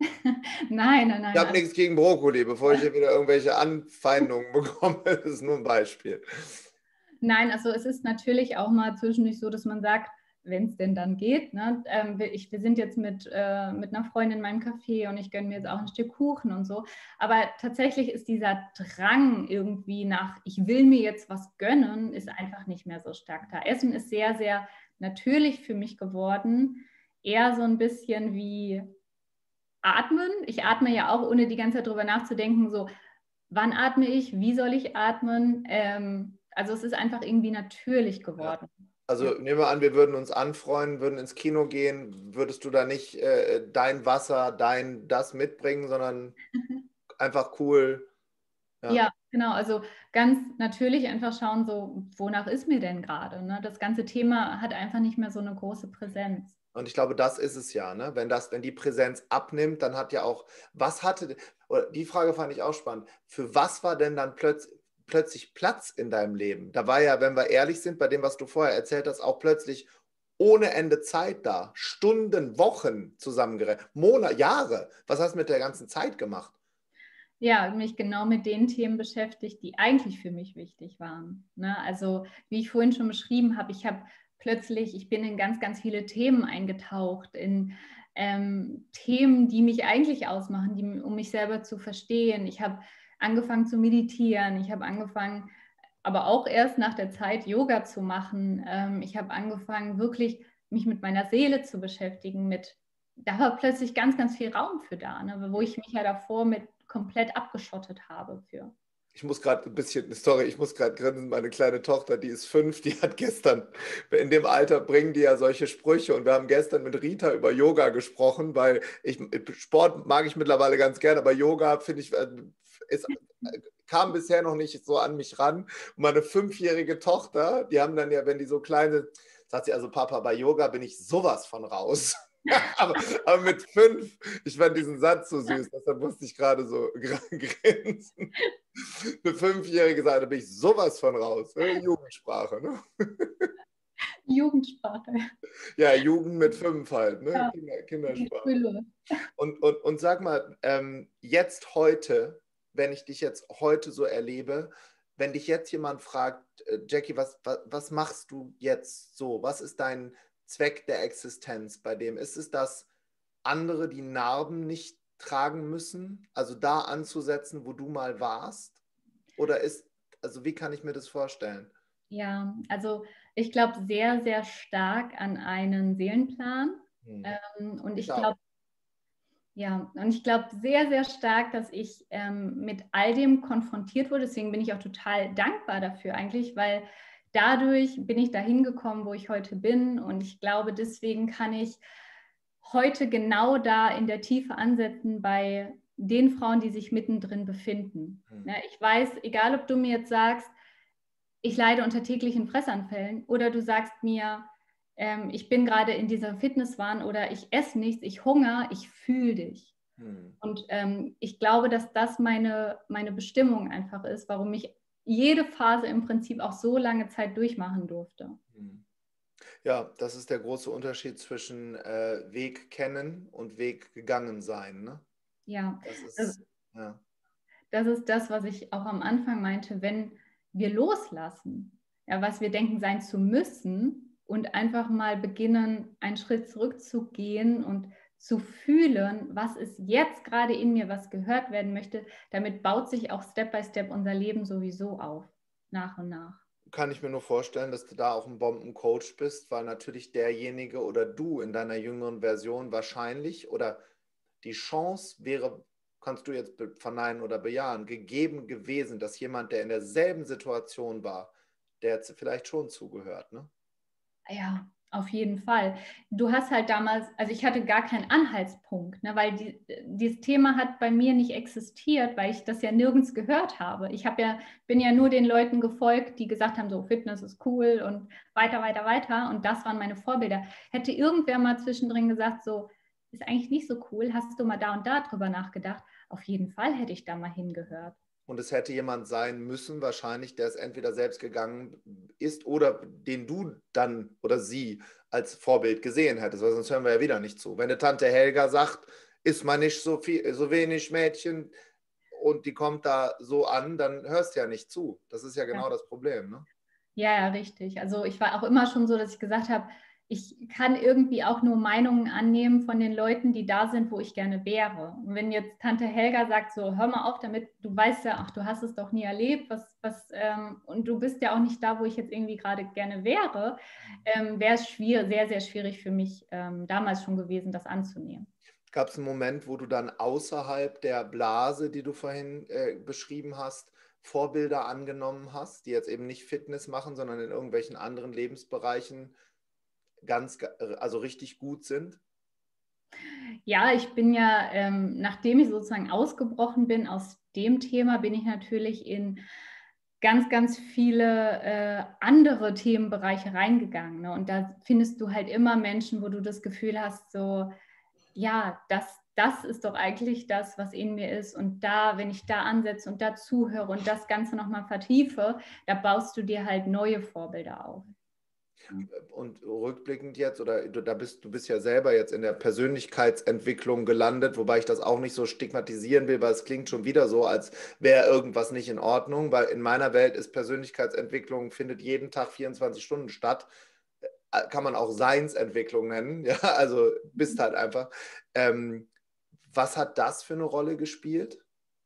B: nein, nein,
A: Ich
B: nein.
A: habe
B: Also,
A: nichts gegen Brokkoli, bevor ich hier wieder irgendwelche Anfeindungen bekomme. Das ist nur ein Beispiel.
B: nein, also es ist natürlich auch mal zwischendurch so, dass man sagt, wenn es denn dann geht, ne? ähm, wir, ich, wir sind jetzt mit, äh, mit einer Freundin in meinem Café und ich gönne mir jetzt auch ein Stück Kuchen und so. Aber tatsächlich ist dieser Drang irgendwie nach, ich will mir jetzt was gönnen, ist einfach nicht mehr so stark da. Essen ist sehr, sehr natürlich für mich geworden. Eher so ein bisschen wie Atmen. Ich atme ja auch, ohne die ganze Zeit drüber nachzudenken, so, wann atme ich, wie soll ich atmen? Ähm, also es ist einfach irgendwie natürlich
A: Ja.
B: geworden.
A: Also
B: Ja.
A: nehmen wir an, wir würden uns anfreunden, würden ins Kino gehen, würdest du da nicht äh, dein Wasser, dein das mitbringen, sondern einfach cool. Ja.
B: Ja, genau. Also ganz natürlich einfach schauen, so, wonach ist mir denn gerade? Ne? Das ganze Thema hat einfach nicht mehr so eine große Präsenz.
A: Und ich glaube, das ist es ja, ne? Wenn das, wenn die Präsenz abnimmt, dann hat ja auch, was hatte, oder die Frage fand ich auch spannend, für was war denn dann plötz, plötzlich Platz in deinem Leben? Da war ja, wenn wir ehrlich sind, bei dem, was du vorher erzählt hast, auch plötzlich ohne Ende Zeit da, Stunden, Wochen zusammengerechnet, Monate, Jahre. Was hast du mit der ganzen Zeit gemacht?
B: Ja, mich genau mit den Themen beschäftigt, die eigentlich für mich wichtig waren. Ne? Also wie ich vorhin schon beschrieben habe, ich habe plötzlich, ich bin in ganz, ganz viele Themen eingetaucht, in ähm, Themen, die mich eigentlich ausmachen, die, um mich selber zu verstehen. Ich habe angefangen zu meditieren, ich habe angefangen, aber auch erst nach der Zeit Yoga zu machen. Ähm, ich habe angefangen, wirklich mich mit meiner Seele zu beschäftigen, mit, da war plötzlich ganz, ganz viel Raum für da, ne? Wo ich mich ja davor mit komplett abgeschottet habe für.
A: Ich muss gerade ein bisschen, sorry, ich muss gerade grinsen, meine kleine Tochter, die ist fünf, die hat gestern, in dem Alter bringen die ja solche Sprüche und wir haben gestern mit Rita über Yoga gesprochen, weil ich, Sport mag ich mittlerweile ganz gern, aber Yoga finde ich, ist, kam bisher noch nicht so an mich ran. Und meine fünfjährige Tochter, die haben dann ja, wenn die so kleine, sagt sie, also Papa, bei Yoga bin ich sowas von raus. aber, aber mit fünf, ich fand diesen Satz so süß, deshalb musste ich gerade so grinsen. Eine Fünfjährige sagt, da bin ich sowas von raus. Ne? Jugendsprache, ne?
B: Jugendsprache.
A: Ja, Jugend mit fünf halt, ne?
B: Ja,
A: Kinder, Kindersprache. Und, und, und sag mal, ähm, jetzt heute, wenn ich dich jetzt heute so erlebe, wenn dich jetzt jemand fragt, äh, Jackie, was, was, was machst du jetzt so? Was ist dein Zweck der Existenz bei dem? Ist es das, andere die Narben nicht tragen müssen? Also da anzusetzen, wo du mal warst? Oder ist, also wie kann ich mir das vorstellen?
B: Ja, also ich glaube sehr, sehr stark an einen Seelenplan.
A: Hm.
B: Ähm, und ich
A: Ja.
B: glaube, ja, und ich glaube sehr, sehr stark, dass ich ähm, mit all dem konfrontiert wurde. Deswegen bin ich auch total dankbar dafür eigentlich, weil dadurch bin ich dahin gekommen, wo ich heute bin. Und ich glaube, deswegen kann ich heute genau da in der Tiefe ansetzen bei den Frauen, die sich mittendrin befinden. Hm. Ja, ich weiß, egal ob du mir jetzt sagst, ich leide unter täglichen Fressanfällen oder du sagst mir, ähm, ich bin gerade in dieser Fitnesswahn oder ich esse nichts, ich hungere, ich fühle dich. Hm. Und ähm, ich glaube, dass das meine, meine Bestimmung einfach ist, warum ich jede Phase im Prinzip auch so lange Zeit durchmachen durfte.
A: Hm. Ja, das ist der große Unterschied zwischen äh, Weg kennen und Weg gegangen sein. Ne?
B: Ja,
A: das ist,
B: das,
A: ja.
B: das ist das, was ich auch am Anfang meinte, wenn wir loslassen, ja, was wir denken sein zu müssen und einfach mal beginnen, einen Schritt zurückzugehen und zu fühlen, was ist jetzt gerade in mir, was gehört werden möchte, damit baut sich auch Step by Step unser Leben sowieso auf, nach und nach.
A: Kann ich mir nur vorstellen, dass du da auch ein Bombencoach bist, weil natürlich derjenige oder du in deiner jüngeren Version wahrscheinlich oder die Chance wäre, kannst du jetzt verneinen oder bejahen, gegeben gewesen, dass jemand, der in derselben Situation war, der jetzt vielleicht schon zugehört, ne?
B: Ja, auf jeden Fall. Du hast halt damals, also ich hatte gar keinen Anhaltspunkt, ne, weil die, dieses Thema hat bei mir nicht existiert, weil ich das ja nirgends gehört habe. Ich habe ja, bin ja nur den Leuten gefolgt, die gesagt haben, so Fitness ist cool und weiter, weiter, weiter. Und das waren meine Vorbilder. Hätte irgendwer mal zwischendrin gesagt, so ist eigentlich nicht so cool, hast du mal da und da drüber nachgedacht? Auf jeden Fall hätte ich da mal hingehört.
A: Und es hätte jemand sein müssen, wahrscheinlich, der es entweder selbst gegangen ist oder den du dann oder sie als Vorbild gesehen hättest, weil sonst hören wir ja wieder nicht zu. Wenn eine Tante Helga sagt, isst man nicht so viel, so wenig Mädchen und die kommt da so an, dann hörst du ja nicht zu. Das ist ja genau ja. das Problem, ne?
B: Ja, ja, richtig. Also ich war auch immer schon so, dass ich gesagt habe, ich kann irgendwie auch nur Meinungen annehmen von den Leuten, die da sind, wo ich gerne wäre. Und wenn jetzt Tante Helga sagt, so hör mal auf damit, du weißt ja, ach, du hast es doch nie erlebt, was, was, ähm, und du bist ja auch nicht da, wo ich jetzt irgendwie gerade gerne wäre, ähm, wäre es schwierig, sehr, sehr schwierig für mich ähm, damals schon gewesen, das anzunehmen.
A: Gab es einen Moment, wo du dann außerhalb der Blase, die du vorhin äh, beschrieben hast, Vorbilder angenommen hast, die jetzt eben nicht Fitness machen, sondern in irgendwelchen anderen Lebensbereichen ganz, also richtig gut sind?
B: Ja, ich bin ja, ähm, nachdem ich sozusagen ausgebrochen bin aus dem Thema, bin ich natürlich in ganz, ganz viele äh, andere Themenbereiche reingegangen. Ne? Und da findest du halt immer Menschen, wo du das Gefühl hast, so, ja, das, das ist doch eigentlich das, was in mir ist. Und da, wenn ich da ansetze und da zuhöre und das Ganze nochmal vertiefe, da baust du dir halt neue Vorbilder auf.
A: Und rückblickend jetzt, oder du, da bist, du bist ja selber jetzt in der Persönlichkeitsentwicklung gelandet, wobei ich das auch nicht so stigmatisieren will, weil es klingt schon wieder so, als wäre irgendwas nicht in Ordnung, weil in meiner Welt ist Persönlichkeitsentwicklung, findet jeden Tag vierundzwanzig Stunden statt. Kann man auch Seinsentwicklung nennen, ja, also bist halt einfach. Ähm, was hat das für eine Rolle gespielt?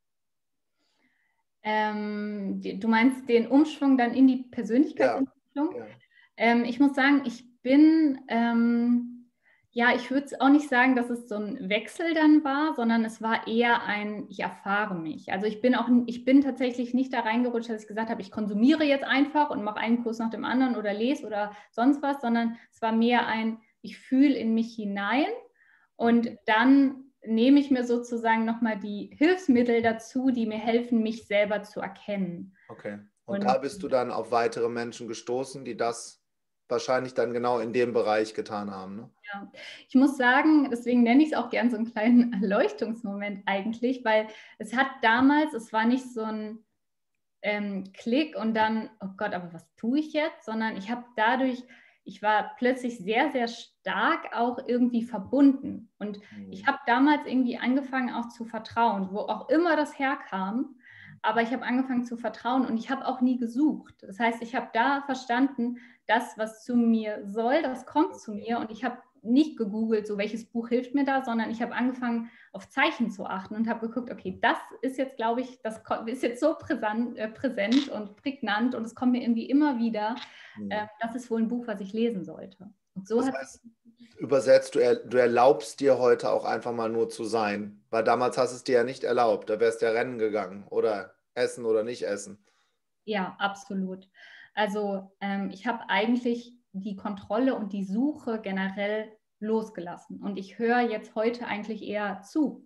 B: Ähm, die, du meinst den Umschwung dann in die Persönlichkeitsentwicklung?
A: Ja, ja.
B: Ähm, ich muss sagen, ich bin, ähm, ja, ich würde es auch nicht sagen, dass es so ein Wechsel dann war, sondern es war eher ein, ich erfahre mich. Also ich bin auch, ich bin tatsächlich nicht da reingerutscht, dass ich gesagt habe, ich konsumiere jetzt einfach und mache einen Kurs nach dem anderen oder lese oder sonst was, sondern es war mehr ein, ich fühle in mich hinein und dann nehme ich mir sozusagen nochmal die Hilfsmittel dazu, die mir helfen, mich selber zu erkennen.
A: Okay. Und
B: Und
A: da bist du dann auf weitere Menschen gestoßen, die das wahrscheinlich dann genau in dem Bereich getan haben, ne?
B: ja, ich muss sagen, deswegen nenne ich es auch gern so einen kleinen Erleuchtungsmoment eigentlich, weil es hat damals, es war nicht so ein ähm, Klick und dann, oh Gott, aber was tue ich jetzt? Sondern ich habe dadurch, ich war plötzlich sehr, sehr stark auch irgendwie verbunden. Und ich habe damals irgendwie angefangen auch zu vertrauen, wo auch immer das herkam. Aber ich habe angefangen zu vertrauen und ich habe auch nie gesucht. Das heißt, ich habe da verstanden, das, was zu mir soll, das kommt zu mir. Und ich habe nicht gegoogelt, so welches Buch hilft mir da, sondern ich habe angefangen, auf Zeichen zu achten und habe geguckt, okay, das ist jetzt, glaube ich, das ist jetzt so präsent, äh, präsent und prägnant und es kommt mir irgendwie immer wieder,
A: Mhm.
B: äh, das ist wohl ein Buch, was ich lesen sollte. Und so
A: Das
B: hat
A: heißt, übersetzt, du, er, du erlaubst dir heute auch einfach mal nur zu sein, weil damals hast du es dir ja nicht erlaubt, da wärst du ja rennen gegangen oder essen oder nicht essen.
B: ja, absolut. Also ähm, ich habe eigentlich die Kontrolle und die Suche generell losgelassen und ich höre jetzt heute eigentlich eher zu.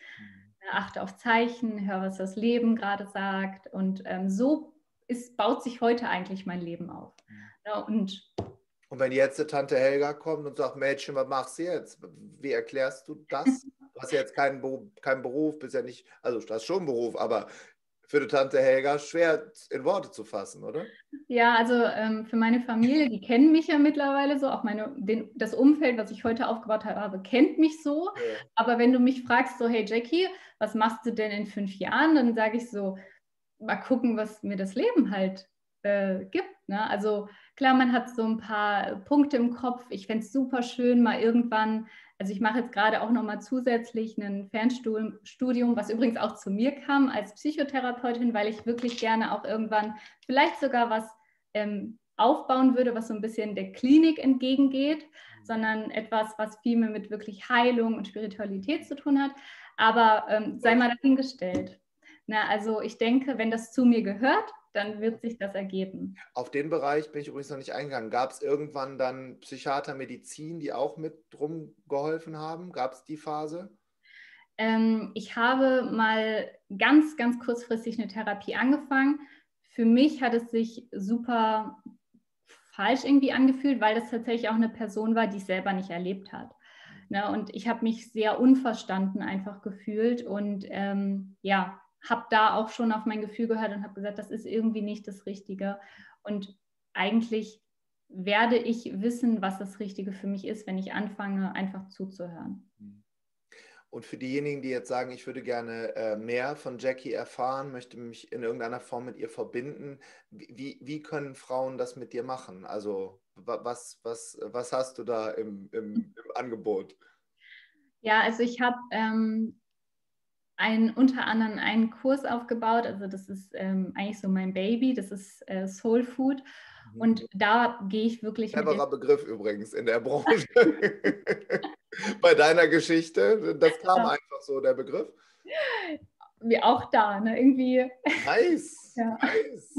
B: Achte auf Zeichen, höre, was das Leben gerade sagt. Und ähm, so ist, baut sich heute eigentlich mein Leben auf. Ja, und,
A: und wenn jetzt die Tante Helga kommt und sagt, Mädchen, was machst du jetzt? Wie erklärst du das? Du hast ja jetzt keinen Beruf, keinen Beruf, bist ja nicht, also du hast schon einen Beruf, aber für die Tante Helga schwer in Worte zu fassen, oder?
B: ja, also ähm, für meine Familie, die kennen mich ja mittlerweile so, auch meine, den, das Umfeld, was ich heute aufgebaut habe, kennt mich so.
A: Ja.
B: Aber wenn du mich fragst, so, hey Jackie, was machst du denn in fünf Jahren? Dann sage ich so, mal gucken, was mir das Leben halt äh, gibt. Ne? Also klar, man hat so ein paar Punkte im Kopf. Ich fände es super schön, mal irgendwann, also ich mache jetzt gerade auch nochmal zusätzlich ein Fernstudium, was übrigens auch zu mir kam als Psychotherapeutin, weil ich wirklich gerne auch irgendwann vielleicht sogar was ähm, aufbauen würde, was so ein bisschen der Klinik entgegengeht, sondern etwas, was viel mehr mit wirklich Heilung und Spiritualität zu tun hat. Aber ähm, sei mal dahingestellt. Na, also ich denke, wenn das zu mir gehört, dann wird sich das ergeben.
A: Auf den Bereich bin ich übrigens noch nicht eingegangen. Gab es irgendwann dann Psychiater, Medizin, die auch mit drum geholfen haben? Gab es die Phase?
B: Ähm, ich habe mal ganz, ganz kurzfristig eine Therapie angefangen. Für mich hat es sich super falsch irgendwie angefühlt, weil das tatsächlich auch eine Person war, die es selber nicht erlebt hat. Ne? Und ich habe mich sehr unverstanden einfach gefühlt und ähm, ja, habe da auch schon auf mein Gefühl gehört und habe gesagt, das ist irgendwie nicht das Richtige. Und eigentlich werde ich wissen, was das Richtige für mich ist, wenn ich anfange, einfach zuzuhören.
A: Und für diejenigen, die jetzt sagen, ich würde gerne äh, mehr von Jackie erfahren, möchte mich in irgendeiner Form mit ihr verbinden, wie, wie können Frauen das mit dir machen? Also was, was, was hast du da im, im, im Angebot?
B: Ja, also ich habe ähm, ein, unter anderem einen Kurs aufgebaut. Also das ist ähm, eigentlich so mein Baby. Das ist äh, Soul Food. Und da gehe ich wirklich mit
A: Cleverer Begriff übrigens in der Branche. Bei deiner Geschichte, das kam
B: Ja.
A: einfach so, der Begriff.
B: Wie auch da, ne? Irgendwie.
A: Nice,
B: Ja.
A: nice.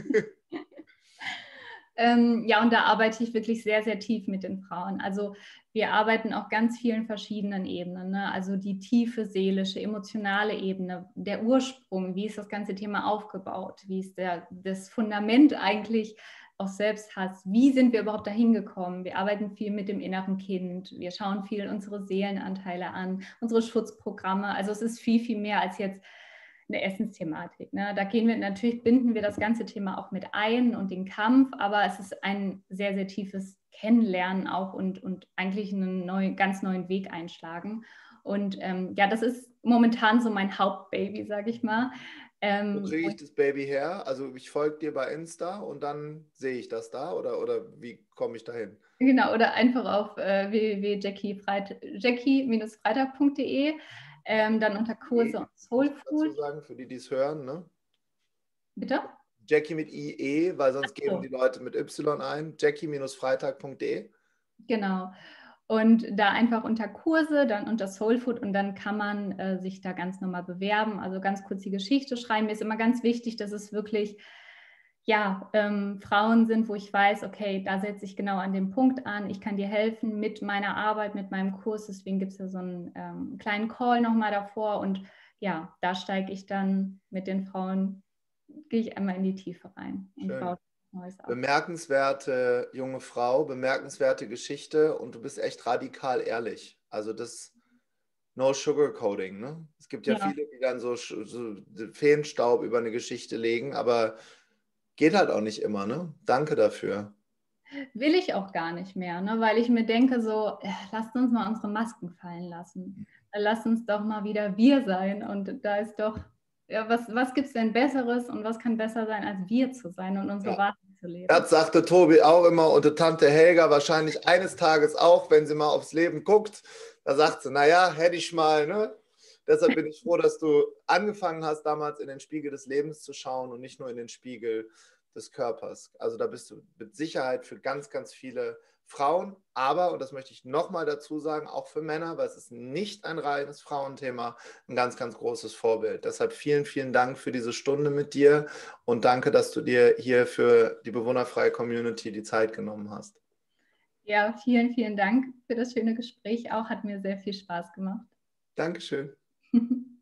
B: Ähm, ja, und da arbeite ich wirklich sehr, sehr tief mit den Frauen. Also wir arbeiten auf ganz vielen verschiedenen Ebenen. Ne? Also die tiefe seelische, emotionale Ebene, der Ursprung, wie ist das ganze Thema aufgebaut, wie ist der, das Fundament eigentlich auch Selbsthass, wie sind wir überhaupt dahin gekommen? Wir arbeiten viel mit dem inneren Kind, wir schauen viel unsere Seelenanteile an, unsere Schutzprogramme. Also es ist viel, viel mehr als jetzt eine Essensthematik. Ne? Da gehen wir natürlich, binden wir das ganze Thema auch mit ein und den Kampf, aber es ist ein sehr, sehr tiefes Kennenlernen auch und, und eigentlich einen neuen, ganz neuen Weg einschlagen. Und ähm, ja, das ist momentan so mein Hauptbaby, sage ich mal.
A: Wo
B: Ähm,
A: kriege ich das Baby her? Also ich folge dir bei Insta und dann sehe ich das da oder, oder wie komme ich dahin?
B: Genau, oder einfach auf äh, w w w jackie freitag punkt de, ähm, dann unter Kurse und Soul
A: Muss ich dazu
B: Food.
A: sagen, für die, die es hören, ne?
B: Bitte?
A: Jackie mit I E, weil sonst geben
B: So,
A: die Leute mit Y ein. jackie freitag punkt de.
B: genau. Und da einfach unter Kurse, dann unter Soul Food und dann kann man äh, sich da ganz normal bewerben. Also ganz kurz die Geschichte schreiben. Mir ist immer ganz wichtig, dass es wirklich ja, ähm, Frauen sind, wo ich weiß, okay, da setze ich genau an dem Punkt an. Ich kann dir helfen mit meiner Arbeit, mit meinem Kurs. Deswegen gibt es ja so einen ähm, kleinen Call nochmal davor. Und ja, da steige ich dann mit den Frauen, gehe ich einmal in die Tiefe rein und
A: Schön.
B: baue Neues auf.
A: Bemerkenswerte junge Frau, bemerkenswerte Geschichte und du bist echt radikal ehrlich. Also das No Sugarcoating, ne? Es gibt ja
B: Ja,
A: viele, die dann so, so Feenstaub über eine Geschichte legen, aber geht halt auch nicht immer, ne? Danke dafür.
B: will ich auch gar nicht mehr, ne? Weil ich mir denke, so, äh, lasst uns mal unsere Masken fallen lassen. Lasst uns doch mal wieder wir sein. Und da ist doch, ja, was, was gibt es denn Besseres und was kann besser sein, als wir zu sein und unsere
A: Ja.
B: Wahrheit zu leben?
A: Das sagte Tobi auch immer und die Tante Helga wahrscheinlich eines Tages auch, wenn sie mal aufs Leben guckt. Da sagt sie, naja, hätte ich mal, ne? Deshalb bin ich froh, dass du angefangen hast, damals in den Spiegel des Lebens zu schauen und nicht nur in den Spiegel des Körpers. Also da bist du mit Sicherheit für ganz, ganz viele Frauen, aber, und das möchte ich nochmal dazu sagen, auch für Männer, weil es ist nicht ein reines Frauenthema, ein ganz, ganz großes Vorbild. Deshalb vielen, vielen Dank für diese Stunde mit dir und danke, dass du dir hier für die bewohnerfreie Community die Zeit genommen hast.
B: Ja, vielen, vielen Dank für das schöne Gespräch auch. Hat mir sehr viel Spaß gemacht.
A: Dankeschön.